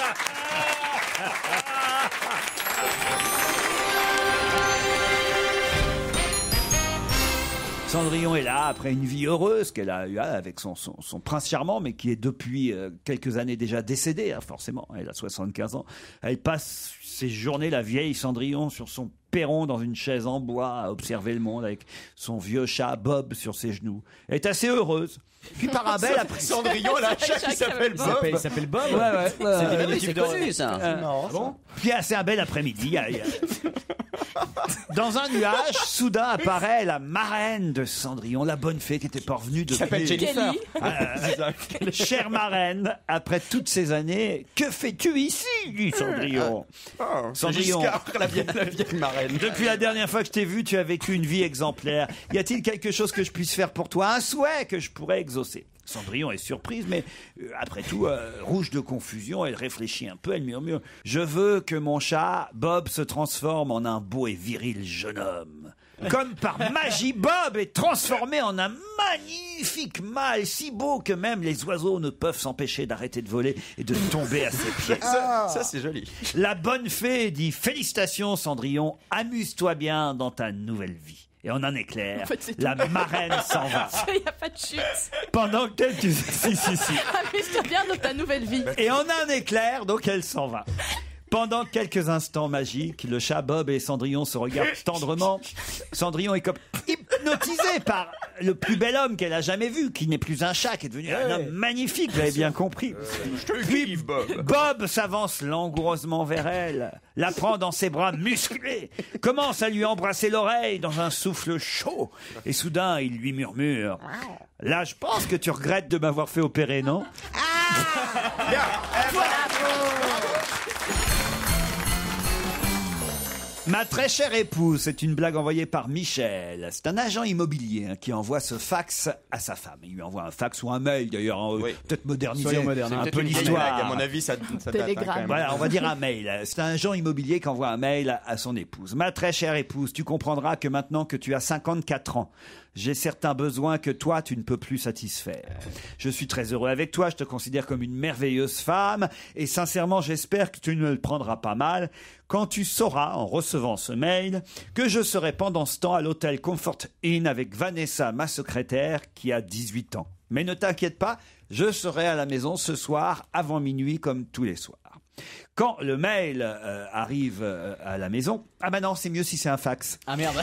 Cendrillon est là après une vie heureuse qu'elle a eue avec son, son, son prince charmant, mais qui est depuis euh, quelques années déjà décédé, hein, forcément. Elle a soixante-quinze ans. Elle passe ses journées, la vieille Cendrillon, sur son perron dans une chaise en bois à observer le monde avec son vieux chat Bob sur ses genoux. Elle est assez heureuse. Puis par un bel après Cendrillon, elle a un chat qui s'appelle Bob. Il s'appelle Bob. Ouais, ouais. C'est Euh, diminutif c'est de- connu, ça. Euh, Non, bon. Puis c'est un bel après-midi. il y a- il y a- Dans un nuage, soudain apparaît la marraine de Cendrillon, la bonne fée qui était pas revenue depuis... Qui s'appelle Jennifer. Euh, chère marraine, après toutes ces années, que fais-tu ici, dit Cendrillon. Cendrillon, Giscard, la vieille, la vieille marraine. depuis la dernière fois que je t'ai vu, tu as vécu une vie exemplaire. Y a-t-il quelque chose que je puisse faire pour toi, un souhait que je pourrais exaucer? Cendrillon est surprise, mais euh, après tout, euh, rouge de confusion, elle réfléchit un peu, elle murmure « Je veux que mon chat, Bob, se transforme en un beau et viril jeune homme. » Comme par magie, Bob est transformé en un magnifique mâle, si beau que même les oiseaux ne peuvent s'empêcher d'arrêter de voler et de tomber à ses pieds. Ça, ça, c'est joli. La bonne fée dit « Félicitations, Cendrillon, amuse-toi bien dans ta nouvelle vie. » Et en un éclair, En fait, c'est la tout. marraine s'en va. Il n'y a pas de chute. Pendant quelques... Si, si, si. Amuse-toi bien dans ta nouvelle vie. Et en un éclair, donc elle s'en va. Pendant quelques instants magiques, le chat Bob et Cendrillon se regardent tendrement. Cendrillon est comme hypnotisé par le plus bel homme qu'elle a jamais vu, qui n'est plus un chat, qui est devenu un homme magnifique, vous avez bien compris. Puis Bob s'avance langoureusement vers elle, la prend dans ses bras musclés, commence à lui embrasser l'oreille dans un souffle chaud, et soudain il lui murmure « Là, je pense que tu regrettes de m'avoir fait opérer, non ?» Ma très chère épouse, c'est une blague envoyée par Michel. C'est un agent immobilier hein, qui envoie ce fax à sa femme. Il lui envoie un fax ou un mail d'ailleurs, hein, Oui. peut-être moderniser Soyons modernes. un C'est peu peut-être une vieille l'histoire. blague, à mon avis, ça, ça date, hein, Télégramme. quand même. Voilà, on va dire un mail. C'est un agent immobilier qui envoie un mail à son épouse. Ma très chère épouse, tu comprendras que maintenant que tu as cinquante-quatre ans, j'ai certains besoins que toi, tu ne peux plus satisfaire. Je suis très heureux avec toi, je te considère comme une merveilleuse femme, et sincèrement, j'espère que tu ne le prendras pas mal quand tu sauras, en recevant ce mail, que je serai pendant ce temps à l'hôtel Comfort Inn avec Vanessa, ma secrétaire, qui a dix-huit ans. Mais ne t'inquiète pas, je serai à la maison ce soir, avant minuit, comme tous les soirs. Quand le mail euh, arrive euh, à la maison, ah bah non, c'est mieux si c'est un fax. Ah merde.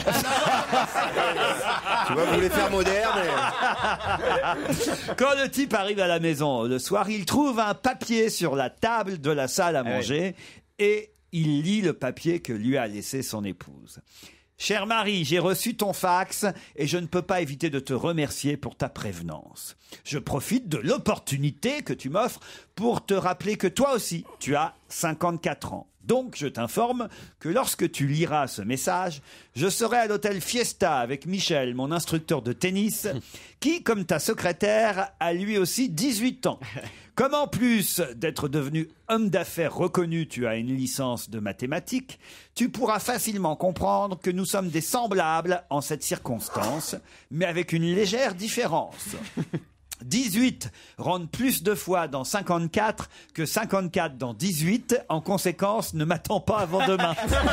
Tu vois, vous voulez faire moderne. Quand le type arrive à la maison le soir, il trouve un papier sur la table de la salle à manger et il lit le papier que lui a laissé son épouse. Cher Marie, j'ai reçu ton fax et je ne peux pas éviter de te remercier pour ta prévenance. Je profite de l'opportunité que tu m'offres pour te rappeler que toi aussi, tu as cinquante-quatre ans. Donc, je t'informe que lorsque tu liras ce message, je serai à l'hôtel Fiesta avec Michel, mon instructeur de tennis, qui, comme ta secrétaire, a lui aussi dix-huit ans. Comme en plus d'être devenu homme d'affaires reconnu, tu as une licence de mathématiques, tu pourras facilement comprendre que nous sommes des semblables en cette circonstance, mais avec une légère différence. dix-huit rentre plus de fois dans cinquante-quatre que cinquante-quatre dans dix-huit. En conséquence, ne m'attends pas avant demain.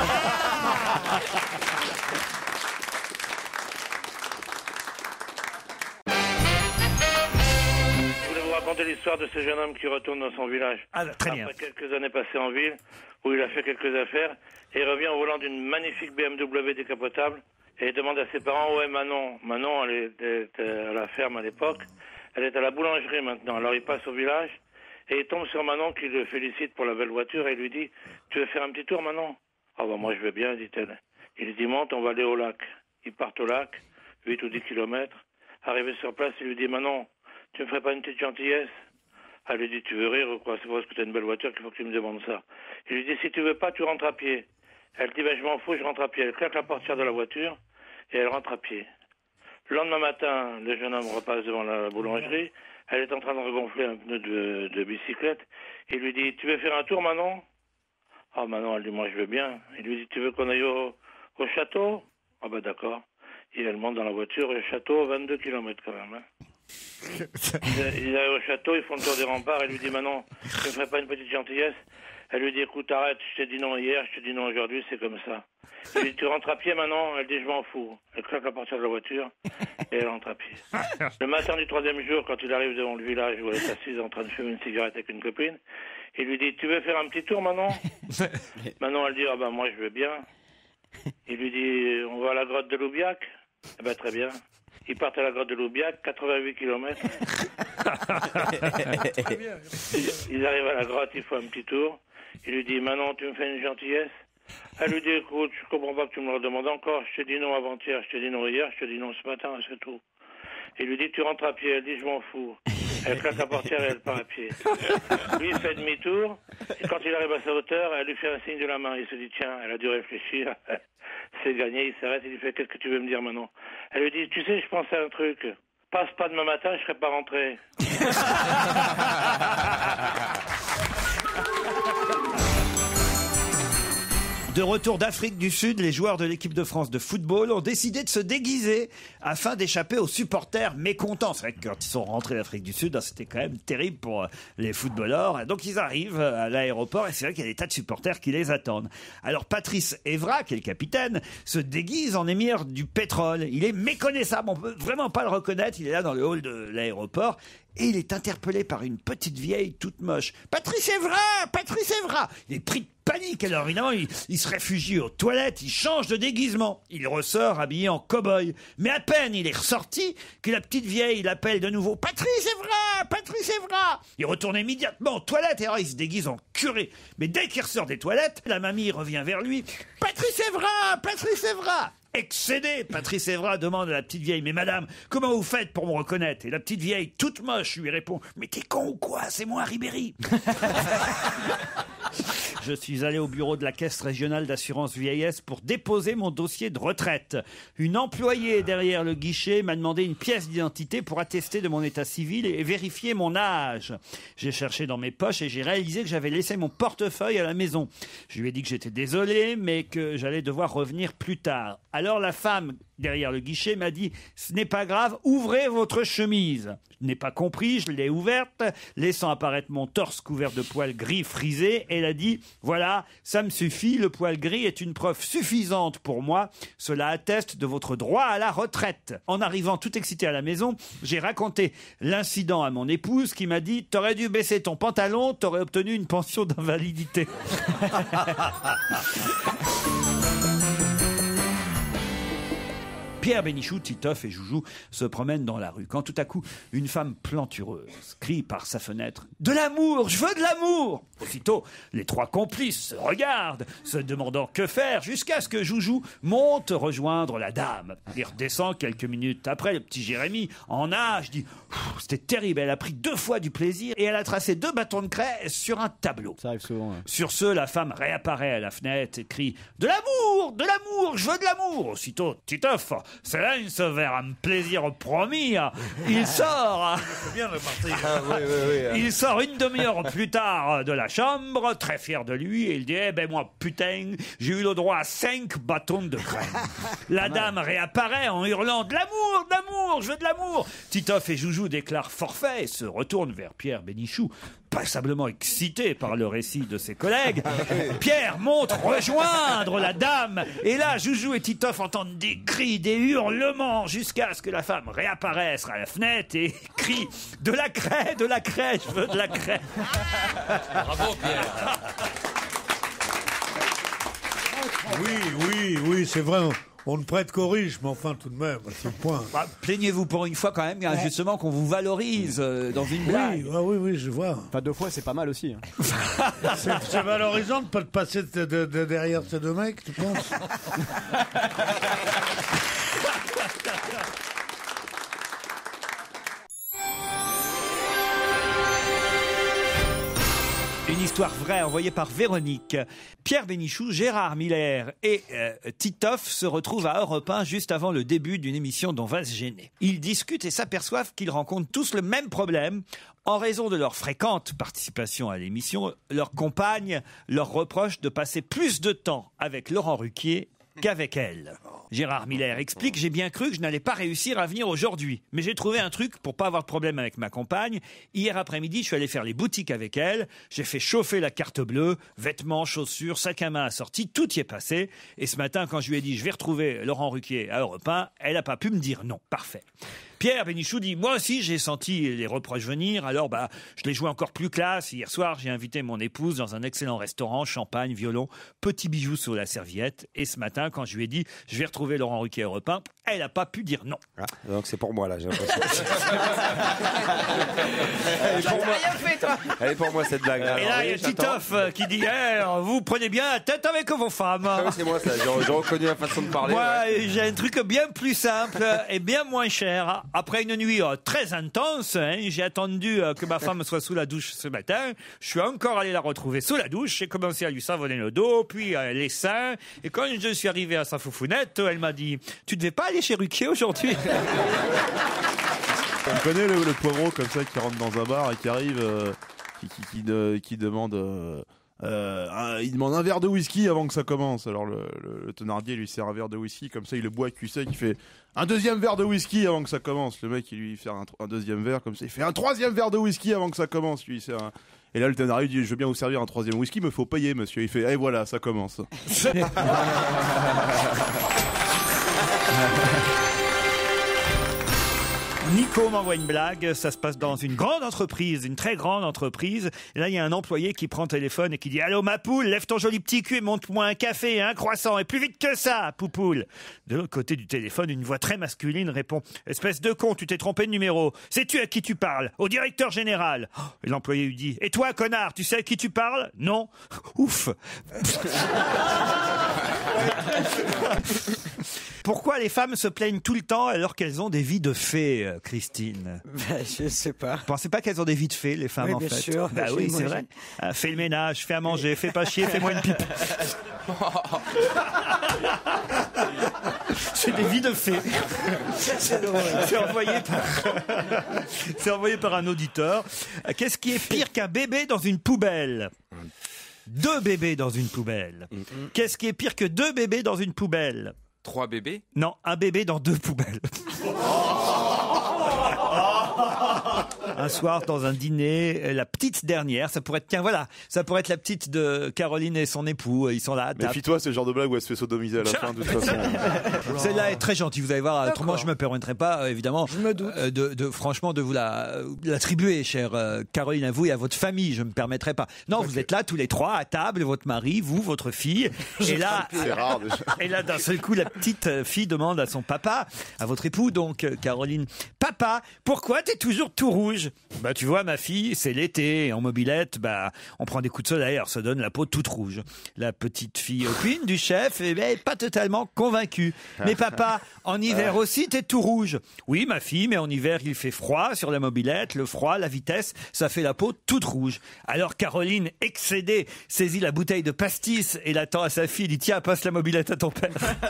Je voulais vous raconter l'histoire de ce jeune homme qui retourne dans son village. Ah, très bien. Après quelques années passées en ville, où il a fait quelques affaires, et il revient au volant d'une magnifique B M W décapotable, et il demande à ses parents, ouais, Manon, Manon, elle était à la ferme à l'époque, elle est à la boulangerie maintenant. Alors il passe au village et il tombe sur Manon qui le félicite pour la belle voiture et lui dit « Tu veux faire un petit tour, Manon ?»« Ah bah moi je vais bien, dit-elle. » Il lui dit « Monte, on va aller au lac. » Ils partent au lac, huit ou dix kilomètres. Arrivé sur place, il lui dit « Manon, tu me ferais pas une petite gentillesse ?» Elle lui dit « Tu veux rire ou quoi? C'est parce que tu as une belle voiture qu'il faut que tu me demandes ça. » Il lui dit « Si tu veux pas, tu rentres à pied. » Elle dit ben, « Je m'en fous, je rentre à pied. » Elle claque la portière de la voiture et elle rentre à pied. Le lendemain matin, le jeune homme repasse devant la boulangerie. Elle est en train de regonfler un pneu de, de bicyclette. Il lui dit, tu veux faire un tour, Manon? Ah, Manon, elle dit, moi, je veux bien. Il lui dit, tu veux qu'on aille au, au château? Ah, ben, d'accord. Et elle monte dans la voiture, et le château, vingt-deux kilomètres quand même. Hein. il, il arrive au château, ils font le tour des remparts. Elle lui dit, Manon, tu ne ferais pas une petite gentillesse? Elle lui dit, écoute, arrête, je t'ai dit non hier, je t'ai dit non aujourd'hui, c'est comme ça. Il lui dit, tu rentres à pied maintenant? Elle dit, je m'en fous. Elle claque la portière de la voiture et elle rentre à pied. Le matin du troisième jour, quand il arrive devant le village où elle est assise en train de fumer une cigarette avec une copine, il lui dit, tu veux faire un petit tour, Manon? Manon, elle dit, ah ben moi je veux bien. Il lui dit, on va à la grotte de Loubiac? Eh ben très bien. Ils partent à la grotte de Loubiac, quatre-vingt-huit kilomètres. Ils arrivent à la grotte, il faut un petit tour. Il lui dit, Manon, tu me fais une gentillesse? Elle lui dit, écoute, je comprends pas que tu me le demandes encore. Je t'ai dit non avant-hier, je t'ai dit non hier, je t'ai dit non ce matin, c'est tout. Il lui dit, tu rentres à pied. Elle dit, je m'en fous. Elle claque la portière et elle part à pied. Lui, il fait demi-tour. Et quand il arrive à sa hauteur, elle lui fait un signe de la main. Il se dit, tiens, elle a dû réfléchir. C'est gagné. Il s'arrête et il lui fait, qu'est-ce que tu veux me dire maintenant? Elle lui dit, tu sais, je pense à un truc. Passe pas demain matin, je serai pas rentré. De retour d'Afrique du Sud, les joueurs de l'équipe de France de football ont décidé de se déguiser afin d'échapper aux supporters mécontents. C'est vrai que quand ils sont rentrés d'Afrique du Sud, c'était quand même terrible pour les footballeurs. Donc ils arrivent à l'aéroport et c'est vrai qu'il y a des tas de supporters qui les attendent. Alors Patrice Evra, qui est le capitaine, se déguise en émir du pétrole. Il est méconnaissable, on peut vraiment pas le reconnaître. Il est là dans le hall de l'aéroport. Et il est interpellé par une petite vieille toute moche. « Patrice Evra! Patrice Evra !» Il est pris de panique. Alors évidemment, il, il se réfugie aux toilettes, il change de déguisement. Il ressort habillé en cow-boy. Mais à peine il est ressorti que la petite vieille l'appelle de nouveau « Patrice Evra! Patrice Evra !» Il retourne immédiatement aux toilettes et alors il se déguise en curé. Mais dès qu'il ressort des toilettes, la mamie revient vers lui « Patrice Evra! Patrice Evra !» Excédé, Patrice Evra demande à la petite vieille « Mais madame, comment vous faites pour me reconnaître ?» Et la petite vieille, toute moche, lui répond « Mais t'es con ou quoi? C'est moi, Ribéry !» Je suis allé au bureau de la Caisse régionale d'assurance vieillesse pour déposer mon dossier de retraite. Une employée derrière le guichet m'a demandé une pièce d'identité pour attester de mon état civil et vérifier mon âge. J'ai cherché dans mes poches et j'ai réalisé que j'avais laissé mon portefeuille à la maison. Je lui ai dit que j'étais désolé, mais que j'allais devoir revenir plus tard. Alors la femme derrière le guichet m'a dit « Ce n'est pas grave, ouvrez votre chemise ». Je n'ai pas compris, je l'ai ouverte, laissant apparaître mon torse couvert de poils gris frisés. Elle a dit « Voilà, ça me suffit, le poil gris est une preuve suffisante pour moi. Cela atteste de votre droit à la retraite. » En arrivant tout excité à la maison, j'ai raconté l'incident à mon épouse qui m'a dit « T'aurais dû baisser ton pantalon, t'aurais obtenu une pension d'invalidité. » Pierre Bénichou, Titoff et Joujou se promènent dans la rue quand tout à coup une femme plantureuse crie par sa fenêtre « De l'amour, je veux de l'amour !» Aussitôt, les trois complices se regardent, se demandant que faire, jusqu'à ce que Joujou monte rejoindre la dame. Il redescend quelques minutes après. Le petit Jérémy, en nage, dit « C'était terrible, elle a pris deux fois du plaisir et elle a tracé deux bâtons de craie sur un tableau. » Ça arrive souvent. Ouais. Sur ce, la femme réapparaît à la fenêtre et crie « De l'amour, de l'amour, je veux de l'amour !» Aussitôt, Titoff, c'est là une sévère un plaisir promis. Il sort. Bien reparti. Ah, oui, oui, oui. Il sort une demi-heure plus tard de la chambre, très fier de lui, et il dit eh ben moi putain, j'ai eu le droit à cinq bâtons de crème. La dame réapparaît en hurlant de l'amour, de l'amour, je veux de l'amour. Titoff et Joujou déclarent forfait et se retournent vers Pierre Bénichou, passablement excité par le récit de ses collègues. Pierre monte rejoindre la dame, et là Joujou et Titoff entendent des cris, des hurlements, jusqu'à ce que la femme réapparaisse à la fenêtre et crie de la craie, de la craie, je veux de la craie. Bravo Pierre. Oui, oui, oui, c'est vrai. On ne prête qu'aux riches, mais enfin, tout de même, c'est le point. Bah, plaignez-vous pour une fois quand même, hein, justement, qu'on vous valorise euh, dans une blague. Oui, ah oui, oui, je vois. Enfin, deux fois, c'est pas mal aussi. Hein. C'est, c'est valorisant de ne pas te passer de, de, de derrière ces deux mecs, tu penses? Une histoire vraie envoyée par Véronique. Pierre Bénichou, Gérard Miller et euh, Titoff se retrouvent à Europe un juste avant le début d'une émission dont va se gêner. Ils discutent et s'aperçoivent qu'ils rencontrent tous le même problème. En raison de leur fréquente participation à l'émission, leurs compagnes leur reprochent de passer plus de temps avec Laurent Ruquier qu'avec elle. Gérard Miller explique « J'ai bien cru que je n'allais pas réussir à venir aujourd'hui. Mais j'ai trouvé un truc pour pas avoir de problème avec ma compagne. Hier après-midi, je suis allé faire les boutiques avec elle. J'ai fait chauffer la carte bleue, vêtements, chaussures, sac à main assorti, tout y est passé. Et ce matin, quand je lui ai dit « Je vais retrouver Laurent Ruquier à Europe un », elle n'a pas pu me dire non. Parfait. Pierre Bénichou dit « Moi aussi, j'ai senti les reproches venir. Alors, bah, je l'ai joué encore plus classe. Hier soir, j'ai invité mon épouse dans un excellent restaurant, champagne, violon, petits bijoux sur la serviette. Et ce matin, quand je lui ai dit « Je vais retrouver Laurent Ruquier à Europe un », elle n'a pas pu dire non. Ah, donc c'est pour moi, là, j'ai l'impression. Elle est pour moi. Rien fait, toi. Elle est pour moi, cette blague. Et là, il y a Titoff euh, qui dit eh, « Vous prenez bien la tête avec vos femmes. Ah » oui, c'est moi, ça. J'ai, j'ai reconnu la façon de parler. Moi, ouais. j'ai un truc bien plus simple et bien moins cher. Après une nuit euh, très intense, hein, j'ai attendu euh, que ma femme soit sous la douche ce matin. Je suis encore allé la retrouver sous la douche. J'ai commencé à lui savonner le dos, puis euh, les seins. Et quand je suis arrivé à sa foufounette, elle m'a dit « Tu devais pas aller chez Ruquier aujourd'hui ?» On connaît le, le poivreau comme ça qui rentre dans un bar et qui arrive, euh, qui, qui, qui, de, qui demande, euh, euh, un, il demande un verre de whisky avant que ça commence. Alors le, le, le Thénardier lui sert un verre de whisky, comme ça il le boit avec sec, il fait un deuxième verre de whisky avant que ça commence. Le mec il lui fait un, un deuxième verre comme ça, il fait un troisième verre de whisky avant que ça commence. Lui il sert un... Et là le Thénardier dit je veux bien vous servir un troisième whisky, mais faut payer monsieur. Il fait et eh, voilà ça commence. Nico m'envoie une blague, ça se passe dans une grande entreprise, une très grande entreprise. Et là, il y a un employé qui prend le téléphone et qui dit « Allô, ma poule, lève ton joli petit cul et monte-moi un café et un croissant, et plus vite que ça, poupoule !» De l'autre côté du téléphone, une voix très masculine répond « Espèce de con, tu t'es trompé de numéro. Sais-tu à qui tu parles ? Au directeur général. » Et l'employé lui dit « Et toi, connard, tu sais à qui tu parles ? Non ? Ouf !» Pourquoi les femmes se plaignent tout le temps alors qu'elles ont des vies de fées, Christine? Ben, je sais pas. Vous pensez pas qu'elles ont des vies de fées, les femmes, Oui, en bien fait? sûr. Bah oui, c'est vrai. Ah, fais le ménage, fais à manger, fais pas chier, fais-moi une pipe. C'est des vies de fées. C'est envoyé par... C'est envoyé par un auditeur. Qu'est-ce qui est pire qu'un bébé dans une poubelle? Deux bébés dans une poubelle. Qu'est-ce qui est pire que deux bébés dans une poubelle? Trois bébés? Non, un bébé dans deux poubelles. un soir dans un dîner, la petite dernière, ça pourrait être, tiens voilà, ça pourrait être la petite de Caroline et son époux, ils sont là à table. Méfie-toi, c'est le genre de blague où elle se fait sodomiser à la fin, de toute façon. Celle-là est très gentille, vous allez voir, autrement je me permettrai pas, euh, évidemment, Je me doute. euh, de, de, franchement, de vous la, euh, l'attribuer, chère euh, Caroline, à vous et à votre famille, je me permettrai pas. Non, vous êtes là tous les trois à table, votre mari, vous, votre fille, et là, C'est rare, déjà. et là d'un seul coup, la petite fille demande à son papa, à votre époux, donc euh, Caroline, papa, pourquoi t'es toujours tout rouge? Bah tu vois ma fille, c'est l'été, et en mobilette, bah on prend des coups de soleil, alors ça donne la peau toute rouge. La petite fille opine du chef, et ben, pas totalement convaincue. Mais papa, en hiver aussi t'es tout rouge. Oui ma fille, mais en hiver il fait froid sur la mobilette, le froid, la vitesse, ça fait la peau toute rouge. Alors Caroline, excédée, saisit la bouteille de pastis et l'attend à sa fille, dit tiens passe la mobilette à ton père.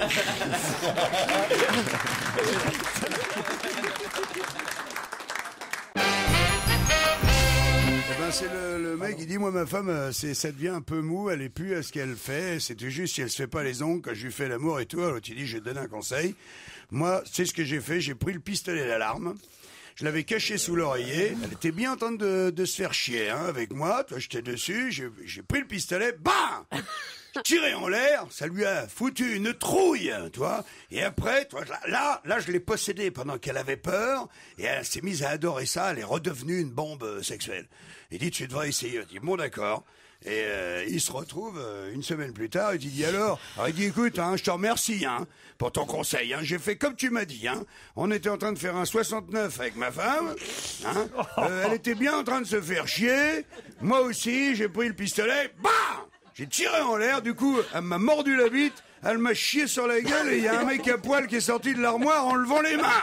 Eh ben, c'est le, le mec qui dit moi ma femme euh, c'est ça devient un peu mou, elle est plus à ce qu'elle fait, c'était juste si elle se fait pas les ongles quand je lui fais l'amour et tout. Alors tu dis je vais te donner un conseil. Moi c'est ce que j'ai fait, j'ai pris le pistolet d'alarme. Je l'avais caché sous l'oreiller. Elle était bien en train de, de se faire chier hein, avec moi. Toi, j'étais dessus. J'ai, j'ai pris le pistolet. Bam! Tiré en l'air. Ça lui a foutu une trouille, toi. Et après, toi, là, là, là, je l'ai possédée pendant qu'elle avait peur. Et elle s'est mise à adorer ça. Elle est redevenue une bombe sexuelle. Il dit, tu devrais essayer. Je dis, bon, d'accord. Et euh, il se retrouve euh, une semaine plus tard, il dit alors, alors il dit écoute, hein, je te remercie hein, pour ton conseil, hein, j'ai fait comme tu m'as dit, hein. On était en train de faire un soixante-neuf avec ma femme, hein, euh, elle était bien en train de se faire chier, moi aussi j'ai pris le pistolet, bam, j'ai tiré en l'air, du coup elle m'a mordu la bite, elle m'a chié sur la gueule et il y a un mec à poil qui est sorti de l'armoire en levant les mains.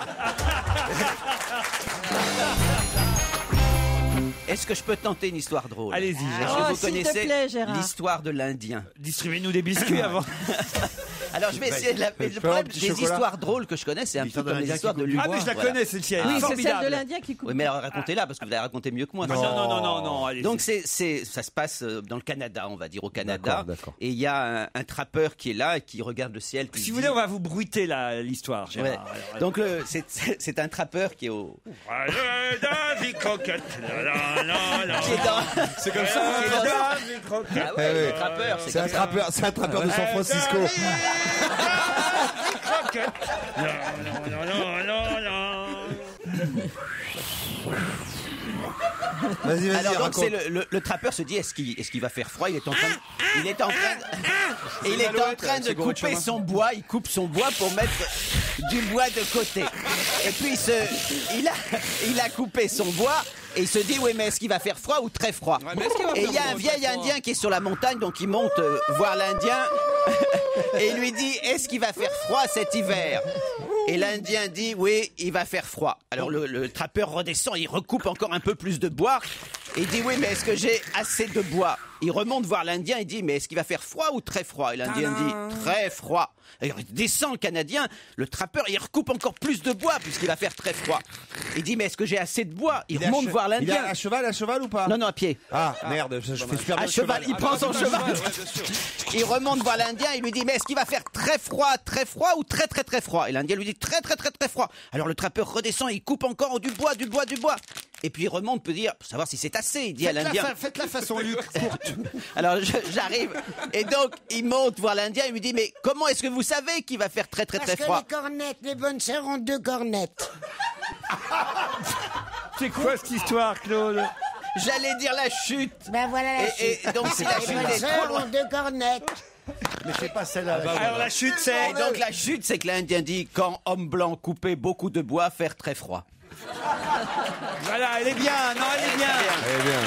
Est-ce que je peux tenter une histoire drôle? Allez-y. Est-ce Oh, que vous s'il te connaissez plaît, Gérard. l'histoire de l'Indien? Distribuez-nous des biscuits avant. Alors je vais essayer de la... mais le problème des histoires drôles que je connais, c'est un peu comme les histoires de l'humour. Ah mais je la Voilà. connais celle-ci, elle Ah. est Oui, c'est formidable. celle de l'Indien qui coupe. Oui, mais alors racontez-la parce que vous l'avez raconté mieux que moi. Non, non, non, non, non, allez-y. Donc c'est, c'est, ça se passe euh, dans le Canada, on va dire au Canada. D'accord, d'accord. Et il y a un, un trappeur qui est là et qui regarde le ciel. qui Si dit- vous voulez, on va vous bruiter la- l'histoire, Ouais. Gérard. Alors, alors. Donc le- c'est, c'est, c'est un trappeur qui est au. David Croquette. La, la, la, la. Qui est dans- C'est comme ça. Qui est dans- David Croquette. Ah ouais, le trappeur, c'est, C'est un comme ça. trappeur, c'est un trappeur de San Francisco. Vas-y, vas-y, Alors donc raconte. c'est le, le, le trappeur se dit est-ce qu'il est-ce qu'il va faire froid? Il est en train de, il est en train de, il est en train de couper son bois. Il coupe son bois pour mettre du bois de côté. Et puis il se, il a il a coupé son bois. Et il se dit, oui, mais est-ce qu'il va faire froid ou très froid? mais est-ce qu'il va Et faire il y a froid un ou vieil très froid Indien qui est sur la montagne, donc il monte euh, voir l'Indien. Et il lui dit, est-ce qu'il va faire froid cet hiver? Et l'Indien dit, oui, il va faire froid. Alors le, le trappeur redescend, il recoupe encore un peu plus de bois. Et il dit, oui, mais est-ce que j'ai assez de bois? Il remonte voir l'Indien, il dit, mais est-ce qu'il va faire froid ou très froid? Et l'Indien dit, très froid. Alors il descend le Canadien, le trappeur, il recoupe encore plus de bois puisqu'il va faire très froid. Il dit, mais est-ce que j'ai assez de bois? Il, est à remonte che- voir Il est l'Indien. à cheval, à cheval ou pas? Non, non, à pied. Ah, merde, je, je fais super bien À le cheval, il prend son cheval. Il remonte voir l'Indien, il lui dit, mais est-ce qu'il va faire très froid, très froid ou très très très froid? Et l'Indien lui dit, très très très très froid. Alors le trappeur redescend, il coupe encore du bois, du bois, du bois. Et puis il remonte pour dire, pour savoir si c'est assez, il dit à Faites la l'Indien. fa- faites la façon Luc, courte. Alors je- j'arrive. Et donc il monte voir l'Indien, il lui dit, mais comment est-ce que vous savez qu'il va faire très très Parce très que froid? les cornettes, les bonnes sœurs ont deux cornettes. C'est quoi cette histoire, Claude? J'allais dire la chute. Ben voilà la Et- chute. et donc, si la les chute bonnes est trop sœurs loin- ont deux cornettes. Mais c'est pas celle-là. Alors la chute, c'est. Et donc la chute, c'est que l'Indien dit, quand homme blanc coupait beaucoup de bois, faire très froid. Voilà, elle est bien. Non, elle est bien. Eh bien.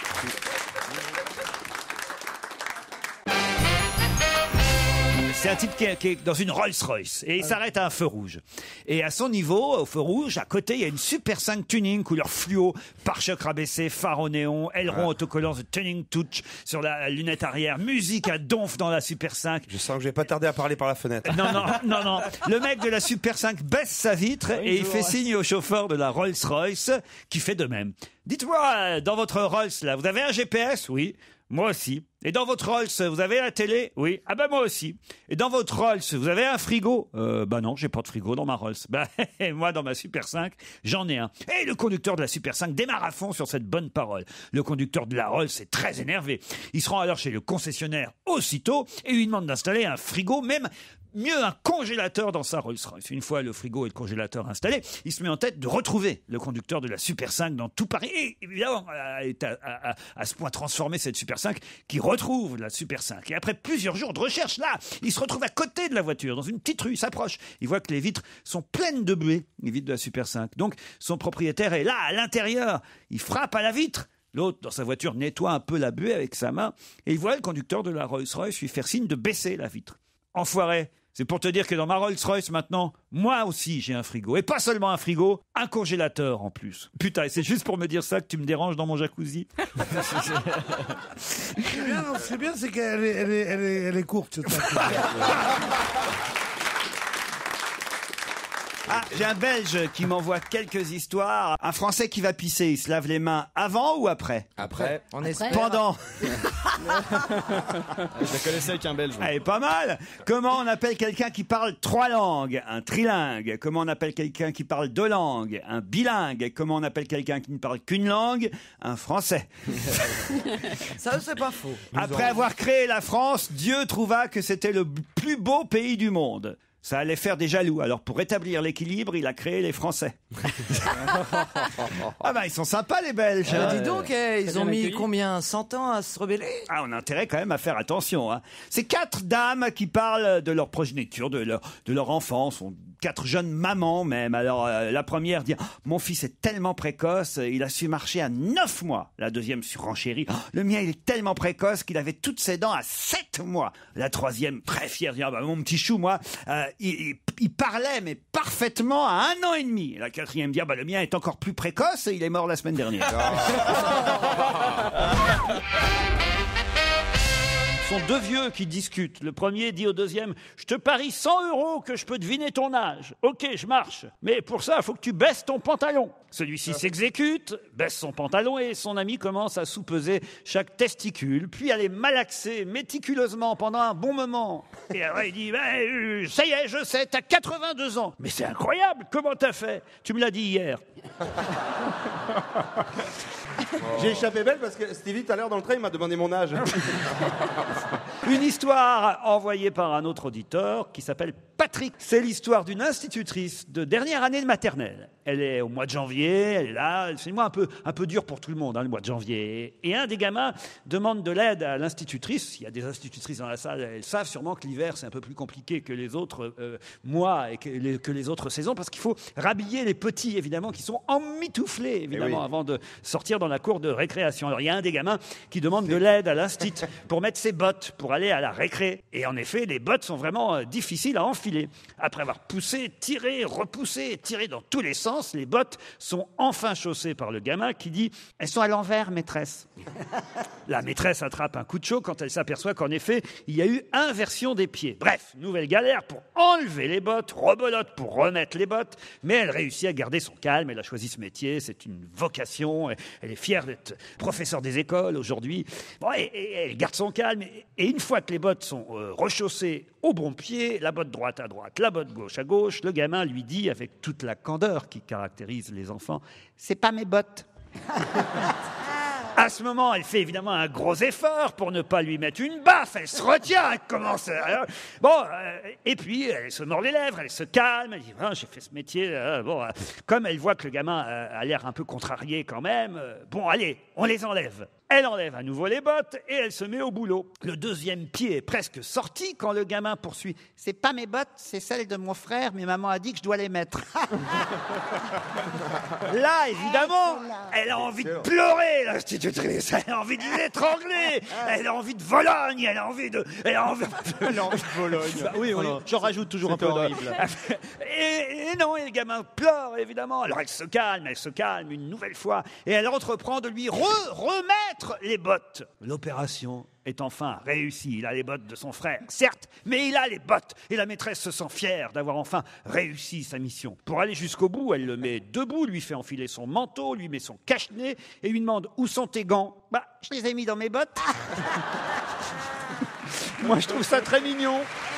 C'est un type qui est, qui est dans une Rolls-Royce et il s'arrête à un feu rouge. Et à son niveau, au feu rouge, à côté, il y a une Super cinq tuning couleur fluo, pare-choc rabaissé, phare au néon, aileron autocollant The Tuning Touch sur la lunette arrière, musique à donf dans la Super cinq. Je sens que je vais pas tarder à parler par la fenêtre. Non, non, non, non. Le mec de la Super cinq baisse sa vitre et il fait signe au chauffeur de la Rolls-Royce qui fait de même. Dites-moi, dans votre Rolls, là, vous avez un G P S? Oui. Moi aussi. Et dans votre Rolls, vous avez la télé? Oui. Ah bah moi aussi. Et dans votre Rolls, vous avez un frigo? Euh, bah non, j'ai pas de frigo dans ma Rolls. Bah moi, dans ma Super cinq, j'en ai un. Et le conducteur de la Super cinq démarre à fond sur cette bonne parole. Le conducteur de la Rolls est très énervé. Il se rend alors chez le concessionnaire aussitôt et lui demande d'installer un frigo, même mieux un congélateur dans sa Rolls-Royce. Une fois le frigo et le congélateur installés, il se met en tête de retrouver le conducteur de la Super cinq dans tout Paris. Et évidemment, est à, à, à, à ce point transformé cette Super cinq qu'il retrouve la Super cinq. Et après plusieurs jours de recherche, là, il se retrouve à côté de la voiture, dans une petite rue, il s'approche. Il voit que les vitres sont pleines de buée, les vitres de la Super cinq. Donc, son propriétaire est là, à l'intérieur. Il frappe à la vitre. L'autre, dans sa voiture, nettoie un peu la buée avec sa main. Et il voit le conducteur de la Rolls-Royce lui faire signe de baisser la vitre. Enfoiré! C'est pour te dire que dans ma Rolls-Royce, maintenant, moi aussi, j'ai un frigo. Et pas seulement un frigo, un congélateur en plus. Putain, c'est juste pour me dire ça que tu me déranges dans mon jacuzzi. C'est bien, c'est bien, c'est qu'elle est, elle est, elle est, elle est courte, cette Ah, j'ai un Belge qui m'envoie quelques histoires. Un Français qui va pisser, il se lave les mains avant ou après? Après. On espère. Pendant. Je la connaissais avec un Belge. Elle est pas mal. Comment on appelle quelqu'un qui parle trois langues? Un trilingue. Comment on appelle quelqu'un qui parle deux langues? Un bilingue. Comment on appelle quelqu'un qui ne parle qu'une langue? Un français. Ça, c'est pas faux. Après avoir créé la France, Dieu trouva que c'était le plus beau pays du monde. Ça allait faire des jaloux. Alors, pour rétablir l'équilibre, il a créé les Français. Ah bah, ils sont sympas, les Belges. Ah, hein. dis donc, eh, ils ont mis combien? cent ans à se rebeller? Ah, on a intérêt quand même à faire attention. Hein. C'est quatre dames qui parlent de leur progéniture, de leur, de leur enfance. On quatre jeunes mamans même. Alors euh, la première dit oh, « Mon fils est tellement précoce, il a su marcher à neuf mois. » La deuxième surenchérit oh, « Le mien, il est tellement précoce qu'il avait toutes ses dents à sept mois. » La troisième, très fière, dit oh, bah, « Mon petit chou, moi, euh, il, il, il parlait, mais parfaitement à un an et demi. » La quatrième dit oh, bah, « Le mien est encore plus précoce, il est mort la semaine dernière. » Ce sont deux vieux qui discutent. Le premier dit au deuxième « Je te parie cent euros que je peux deviner ton âge. Ok, je marche. Mais pour ça, il faut que tu baisses ton pantalon. » Celui-ci s'exécute, baisse son pantalon et son ami commence à sous-peser chaque testicule, puis à les malaxer méticuleusement pendant un bon moment. Et alors il dit bah, euh, « Ça y est, je sais, t'as quatre-vingt-deux ans. » « Mais c'est incroyable, comment t'as fait? Tu me l'as dit hier. » J'ai échappé belle parce que Stevie, tout à l'heure dans le train, il m'a demandé mon âge. Une histoire envoyée par un autre auditeur qui s'appelle Patrick. C'est l'histoire d'une institutrice de dernière année de maternelle. Elle est au mois de janvier, elle est là. C'est un mois un peu, un peu dur pour tout le monde, hein, le mois de janvier. Et un des gamins demande de l'aide à l'institutrice. Il y a des institutrices dans la salle, elles savent sûrement que l'hiver, c'est un peu plus compliqué que les autres euh, mois et que les, que les autres saisons, parce qu'il faut rhabiller les petits, évidemment, qui sont emmitouflés, évidemment, oui. avant de sortir dans la cour de récréation. Alors, il y a un des gamins qui demande de l'aide à l'instit pour mettre ses bottes, pour aller à la récré. Et en effet, les bottes sont vraiment euh, difficiles à enfiler. Après avoir poussé, tiré, repoussé, tiré dans tous les sens, les bottes sont enfin chaussées par le gamin qui dit « Elles sont à l'envers, maîtresse. » La maîtresse attrape un coup de chaud quand elle s'aperçoit qu'en effet, il y a eu inversion des pieds. Bref, nouvelle galère pour enlever les bottes, rebelote pour remettre les bottes, mais elle réussit à garder son calme. Elle a choisi ce métier, c'est une vocation. Elle est fière d'être professeure des écoles aujourd'hui. Bon, et, et elle garde son calme. Et, et une fois que les bottes sont euh, rechaussées au bon pied, la botte droite à droite, la botte gauche à gauche, le gamin lui dit avec toute la candeur qui caractérise les enfants « C'est pas mes bottes !» À ce moment, elle fait évidemment un gros effort pour ne pas lui mettre une baffe. Elle se retient, elle commence. À... Bon, euh, et puis elle se mord les lèvres, elle se calme. Elle dit ah, j'ai fait ce métier. Euh, bon, euh, comme elle voit que le gamin euh, a l'air un peu contrarié quand même. Euh, bon, allez, on les enlève. Elle enlève à nouveau les bottes et elle se met au boulot. Le deuxième pied est presque sorti quand le gamin poursuit. C'est pas mes bottes, c'est celles de mon frère, mais maman a dit que je dois les mettre. Là, évidemment, elle a envie de pleurer, l'institutrice. Elle a envie de l'étrangler. Elle a envie de Vologne. Elle a envie de. Elle a envie, elle a envie de Vologne. Bah, oui, oui. J'en rajoute toujours un peu horrible. Et, et non, et le gamin pleure, évidemment. Alors elle se calme, elle se calme une nouvelle fois. Et elle entreprend de lui re- remettre les bottes. L'opération est enfin réussie. Il a les bottes de son frère, certes, mais il a les bottes. Et la maîtresse se sent fière d'avoir enfin réussi sa mission. Pour aller jusqu'au bout, elle le met debout, lui fait enfiler son manteau, lui met son cache-nez et lui demande « Où sont tes gants ?» Bah, je les ai mis dans mes bottes. Moi, je trouve ça très mignon.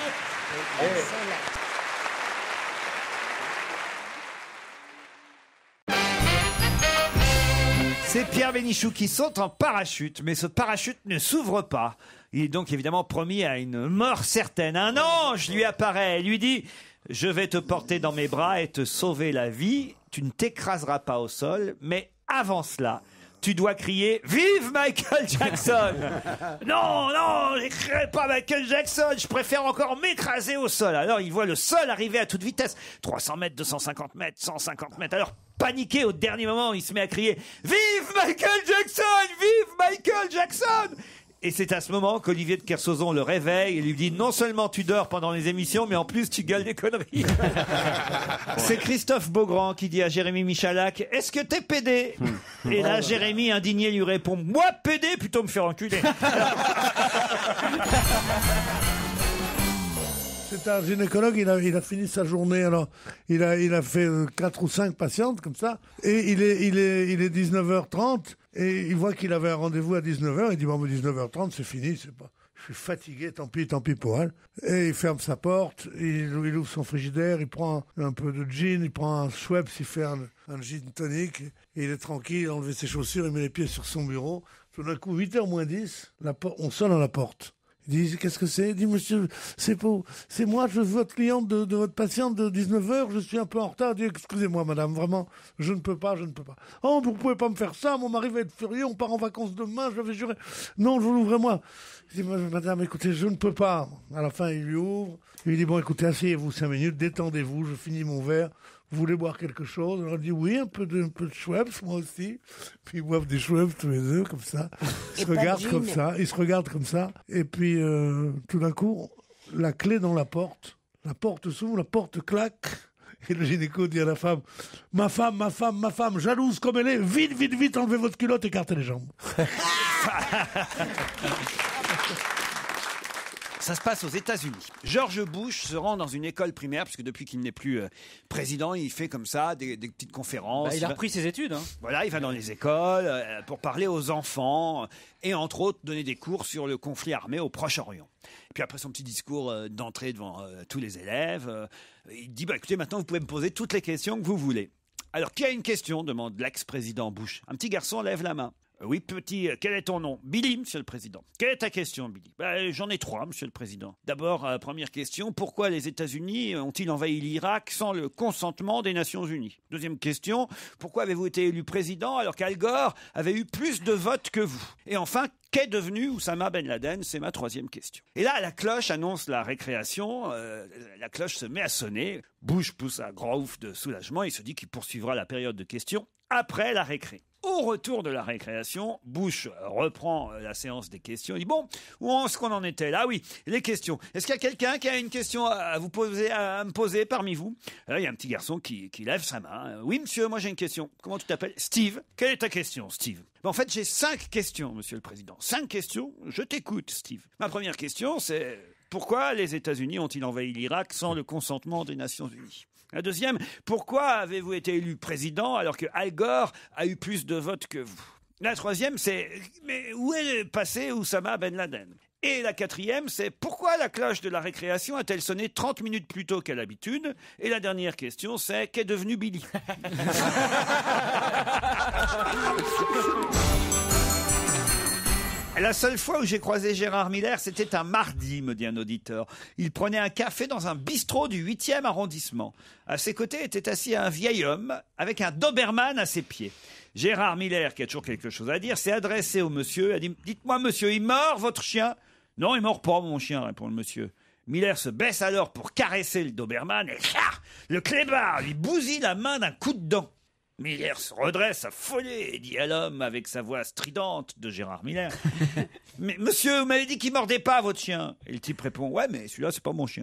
C'est Pierre Bénichou qui saute en parachute, mais ce parachute ne s'ouvre pas. Il est donc évidemment promis à une mort certaine. Un ange lui apparaît et lui dit « Je vais te porter dans mes bras et te sauver la vie. Tu ne t'écraseras pas au sol, mais avant cela, tu dois crier « Vive Michael Jackson !» Non, non, n'écrirai pas Michael Jackson, je préfère encore m'écraser au sol. Alors il voit le sol arriver à toute vitesse. trois cents mètres, deux cent cinquante mètres, cent cinquante mètres. Alors paniqué au dernier moment, il se met à crier « Vive Michael Jackson! Vive Michael Jackson !» Et c'est à ce moment qu'Olivier de Kersauzon le réveille et lui dit « Non seulement tu dors pendant les émissions, mais en plus tu gueules des conneries. » C'est Christophe Beaugrand qui dit à Jérémy Michalak « Est-ce que t'es pédé ?» Et là, Jérémy, indigné, lui répond « Moi, pédé, plutôt me faire enculer. » C'est un gynécologue, il a, il a fini sa journée, alors il a, il a fait quatre ou cinq patientes comme ça, et il est, il est, il est dix-neuf heures trente, et il voit qu'il avait un rendez-vous à dix-neuf heures, il dit bon, mais dix-neuf heures trente, c'est fini, c'est pas, je suis fatigué, tant pis, tant pis pour elle. Et il ferme sa porte, il, il ouvre son frigidaire, il prend un, un peu de gin, il prend un Schweppes, il fait un, un gin tonic, et il est tranquille, il a enlevé ses chaussures, il met les pieds sur son bureau. Tout d'un coup, huit heures moins dix, la por- on sonne à la porte. Il dit, qu'est-ce que c'est? Il dit, monsieur, c'est pour, c'est moi, je suis votre cliente de, de votre patiente de dix-neuf heures, je suis un peu en retard. Il dit, excusez-moi, madame, vraiment, je ne peux pas, je ne peux pas. Oh, vous pouvez pas me faire ça, mon mari va être furieux, on part en vacances demain, je vais jurer. Non, je vous l'ouvre-moi. Il dit, madame, écoutez, je ne peux pas. À la fin, il lui ouvre. Il lui dit, bon, écoutez, asseyez-vous cinq minutes, détendez-vous, je finis mon verre. Vous voulez boire quelque chose? Alors, elle dit oui, un peu de, un peu de Schweppes, moi aussi. Puis ils boivent des Schweppes tous les deux, comme ça. Ils se regardent comme ça, ils se regardent comme ça. Et puis, euh, tout d'un coup, la clé dans la porte. La porte s'ouvre, la porte claque. Et le gynéco dit à la femme, ma femme, ma femme, ma femme, jalouse comme elle est, vite, vite, vite, enlevez votre culotte, écartez les jambes. Ça se passe aux États-Unis. George Bush se rend dans une école primaire, puisque depuis qu'il n'est plus euh, président, il fait comme ça des, des petites conférences. Bah, il a repris ses études. Hein. Voilà, il va dans les écoles euh, pour parler aux enfants et entre autres donner des cours sur le conflit armé au Proche-Orient. Puis après son petit discours euh, d'entrée devant euh, tous les élèves, euh, il dit bah, « Écoutez, maintenant vous pouvez me poser toutes les questions que vous voulez. » Alors, qui a une question? Demande l'ex-président Bush. Un petit garçon lève la main. Oui, petit, quel est ton nom? Billy, monsieur le président. Quelle est ta question, Billy? Ben, j'en ai trois, monsieur le président. D'abord, euh, première question, pourquoi les États-Unis ont-ils envahi l'Irak sans le consentement des Nations Unies? Deuxième question, pourquoi avez-vous été élu président alors qu'Al Gore avait eu plus de votes que vous? Et enfin, qu'est devenu Oussama Ben Laden? C'est ma troisième question. Et là, la cloche annonce la récréation. Euh, la cloche se met à sonner. Bush pousse un grand ouf de soulagement. Il se dit qu'il poursuivra la période de questions après la récré. Au retour de la récréation, Bush reprend la séance des questions. Il dit bon, où est-ce qu'on en était là? Oui, les questions. Est-ce qu'il y a quelqu'un qui a une question à vous poser, à me poser parmi vous? Alors, il y a un petit garçon qui, qui lève sa main. Oui, monsieur, moi j'ai une question. Comment tu t'appelles? Steve. Quelle est ta question, Steve? En fait, j'ai cinq questions, monsieur le président. Cinq questions. Je t'écoute, Steve. Ma première question, c'est pourquoi les États-Unis ont-ils envahi l'Irak sans le consentement des Nations Unies? La deuxième, pourquoi avez-vous été élu président alors que Al Gore a eu plus de votes que vous? La troisième, c'est mais où est passé Oussama Ben Laden? Et la quatrième, c'est pourquoi la cloche de la récréation a-t-elle sonné trente minutes plus tôt qu'à l'habitude? Et la dernière question, c'est qu'est devenu Billy? La seule fois où j'ai croisé Gérard Miller, c'était un mardi, me dit un auditeur. Il prenait un café dans un bistrot du huitième arrondissement. À ses côtés était assis un vieil homme avec un Doberman à ses pieds. Gérard Miller, qui a toujours quelque chose à dire, s'est adressé au monsieur. A dit « Dites-moi, monsieur, il mord votre chien ?»« Non, il mord pas, mon chien, répond le monsieur. Miller se baisse alors pour caresser le Doberman et ah, le clébard lui bousille la main d'un coup de dent. Miller se redresse affolé et dit à l'homme avec sa voix stridente de Gérard Miller « Mais monsieur, vous m'avez dit qu'il mordait pas votre chien ?» Et le type répond « Ouais, mais celui-là, c'est pas mon chien. »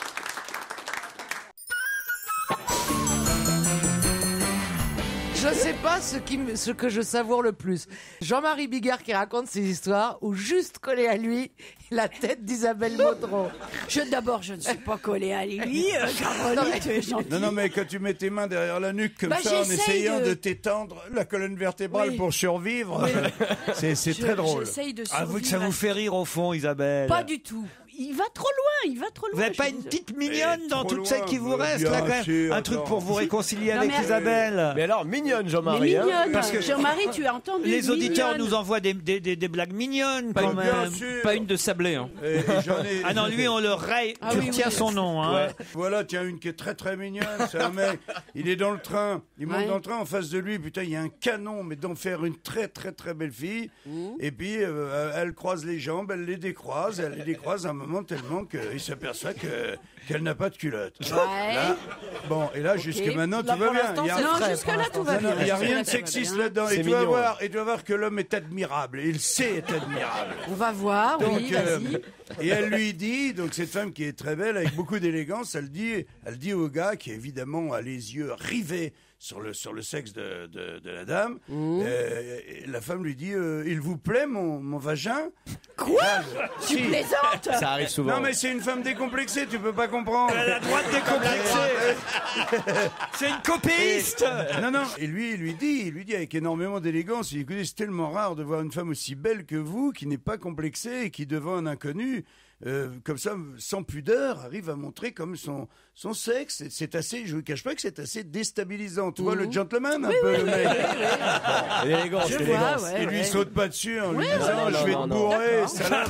Je sais pas ce, qui, me- ce que je savoure le plus. Jean-Marie Bigard qui raconte ses histoires où juste collé à lui la tête d'Isabelle Modron. Je, d'abord, je ne suis pas collée à lui, euh, Caroline, tu es gentille. Non, non, mais quand tu mets tes mains derrière la nuque comme Bah, ça, en j'essaye essayant de- de, t'étendre la colonne vertébrale Oui. pour survivre, c'est c'est Je- très drôle. J'essaye de Ah, vous, survivre. ça vous fait rire au fond, Isabelle. Pas du tout. Il va trop loin, il va trop loin. Vous n'avez pas je- une petite mignonne dans trop toutes celles qui vous loin, restent, bien là, quand même sûr, Un truc attends. pour vous réconcilier Non, avec mais- Isabelle. Mais alors, mignonne, Mais Jean-Marie. hein. mignonne. Parce que- Jean-Marie, tu as entendu. Les auditeurs mignonne. nous envoient des, des, des, des blagues mignonnes, Pas quand une, même. sûr. pas une de sablé. Hein. Et- et j'en ai- Ah non, lui, on le raye. Ah tu oui, retiens oui. son nom, hein. Ouais. Voilà, tiens, une qui est très très mignonne. C'est un mec, il est dans le train. Il monte Ouais. dans le train en face de lui. Putain, il y a un canon, mais d'en faire une très très très belle fille. Et puis, euh, elle croise les jambes, elle les décroise. Elle les décroise à un moment tellement qu'il s'aperçoit que qu'elle n'a pas de culotte. Ouais. Là, bon, et là, jusque maintenant, Là, tout va pour bien. l'instant, Il y a- c'est Non, frais, jusque-là, pour tout va Non, non, bien. il n'y a Jusque-là, rien de tout va sexiste bien. là-dedans. C'est Et tu vas mignon. voir, et tu vas voir que l'homme est admirable. Et il sait être admirable. On va voir, Donc, oui, euh, vas-y. et elle lui dit, donc cette femme qui est très belle, avec beaucoup d'élégance, elle dit, elle dit au gars qui évidemment a les yeux rivés sur le sur le sexe de, de, de la dame. Mmh. euh, et la femme lui dit, euh, il vous plaît mon, mon vagin? Quoi? Là, Tu si. plaisantes? Ça arrive souvent. Non mais c'est une femme décomplexée, tu peux pas comprendre. Elle a le droit de décomplexer. C'est une copéiste. Non, non. Et lui, il lui dit, il lui dit avec énormément d'élégance, il dit, écoutez, c'est tellement rare de voir une femme aussi belle que vous, qui n'est pas complexée et qui, devant un inconnu, euh, comme ça, sans pudeur, arrive à montrer comme son, son sexe. Et c'est assez, je vous cache pas que c'est assez déstabilisant. Tu vois, le gentleman, un peu, le mec. L'élégance, Je l'élégance. vois, ouais. Il lui saute pas dessus en lui Ouais, disant, ouais, je non, vais non, te non. bourrer, D'accord. salope.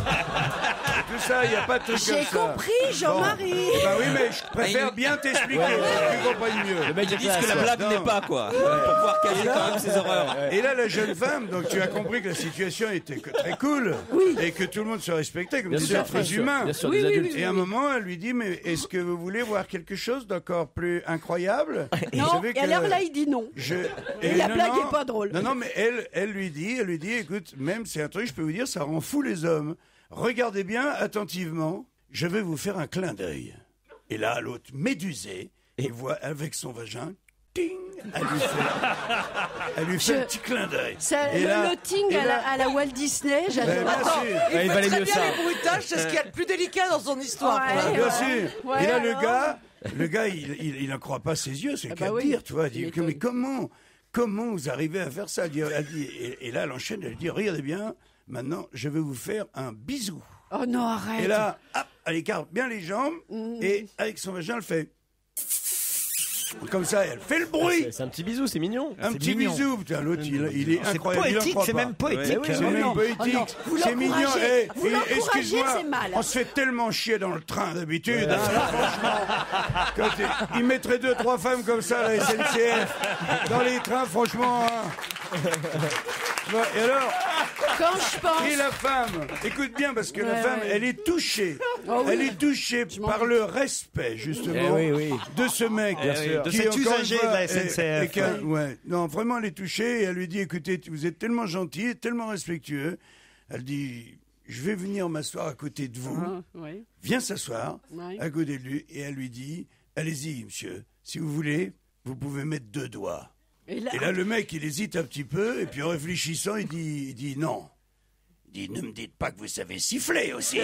Et tout ça, il n'y a pas de truc comme ça. J'ai compris, Jean-Marie. Bon. Bah oui, mais je préfère bien t'expliquer, pour que tu comprennes mieux. Le mec Ils est disent que la classe. blague Non. n'est pas, quoi. Pour pouvoir cacher quand même ses horreurs. Et là, la jeune femme, donc tu as compris que la situation était que très cool et que tout le monde se respectait comme Bien des sûr, êtres bien sûr, humains. bien sûr, Oui, des oui, adultes. oui, Et à un moment, elle lui dit, mais est-ce que vous voulez voir quelque chose d'encore plus incroyable? Vous Non, savez et que alors là, il dit non. je- Et la non, blague non. est pas drôle. Non, non, mais elle, elle lui dit, elle lui dit, écoute, même c'est un truc, je peux vous dire, ça rend fou les hommes. Regardez bien attentivement, je vais vous faire un clin d'œil. Et là, l'autre, médusé, il voit avec son vagin, ting, elle lui fait, elle lui fait Je- un petit clin d'œil. C'est Et le là- loting et à, là- la, à la Walt Disney, Ben, j'adore. bien Attends, sûr. il Ouais, il fait valait très mieux bien ça. les bruitages, c'est ce qu'il y a de plus délicat dans son histoire. Ouais, quand même. Bien ouais. sûr. Ouais, et là, le alors gars, le gars, il, il, il n'en croit pas ses yeux, c'est le Ah cas bah de oui. dire, tu vois. Il dit, m'étonnes. mais comment, comment vous arrivez à faire ça? Elle dit, elle dit- et, et là, elle enchaîne, elle dit, regardez bien, maintenant, je vais vous faire un bisou. Oh non, arrête. Et là, hop, elle écarte bien les jambes, Mm. et avec son vagin, elle fait. Comme ça, elle fait le bruit. C'est- C'est un petit bisou, c'est mignon. Un C'est petit mignon. bisou, putain, l'autre, il, il est C'est incroyable. il en poétique, croit c'est pas. même poétique. C'est Oh même non, poétique, oh non, vous c'est mignon. l'encouragez, Eh, vous et- l'encouragez, excuse-moi, c'est mal. on se fait tellement chier dans le train d'habitude. hein, là, franchement, quand il, il mettrait deux, trois femmes comme ça, la S N C F, dans les trains, franchement. hein. Bon, et alors, Quand je pense. et la femme, écoute bien, parce que la Ouais, femme, ouais. elle est touchée. Oh oui. Elle est touchée par le respect, justement, Eh oui, oui. de ce mec. Bien sûr. De qui, cet encore une usager fois, de la S N C F. est- est qu'un- ouais. Non, vraiment, elle est touchée et elle lui dit, écoutez, vous êtes tellement gentil, tellement respectueux. Elle dit, je vais venir m'asseoir à côté de vous. Ah, ouais. Viens s'asseoir Ouais. à côté de lui. Et elle lui dit, allez-y, monsieur, si vous voulez, vous pouvez mettre deux doigts. Et là, Et là, le mec, il hésite un petit peu, et puis en réfléchissant, il dit, il dit non. Il dit, ne me dites pas que vous savez siffler aussi.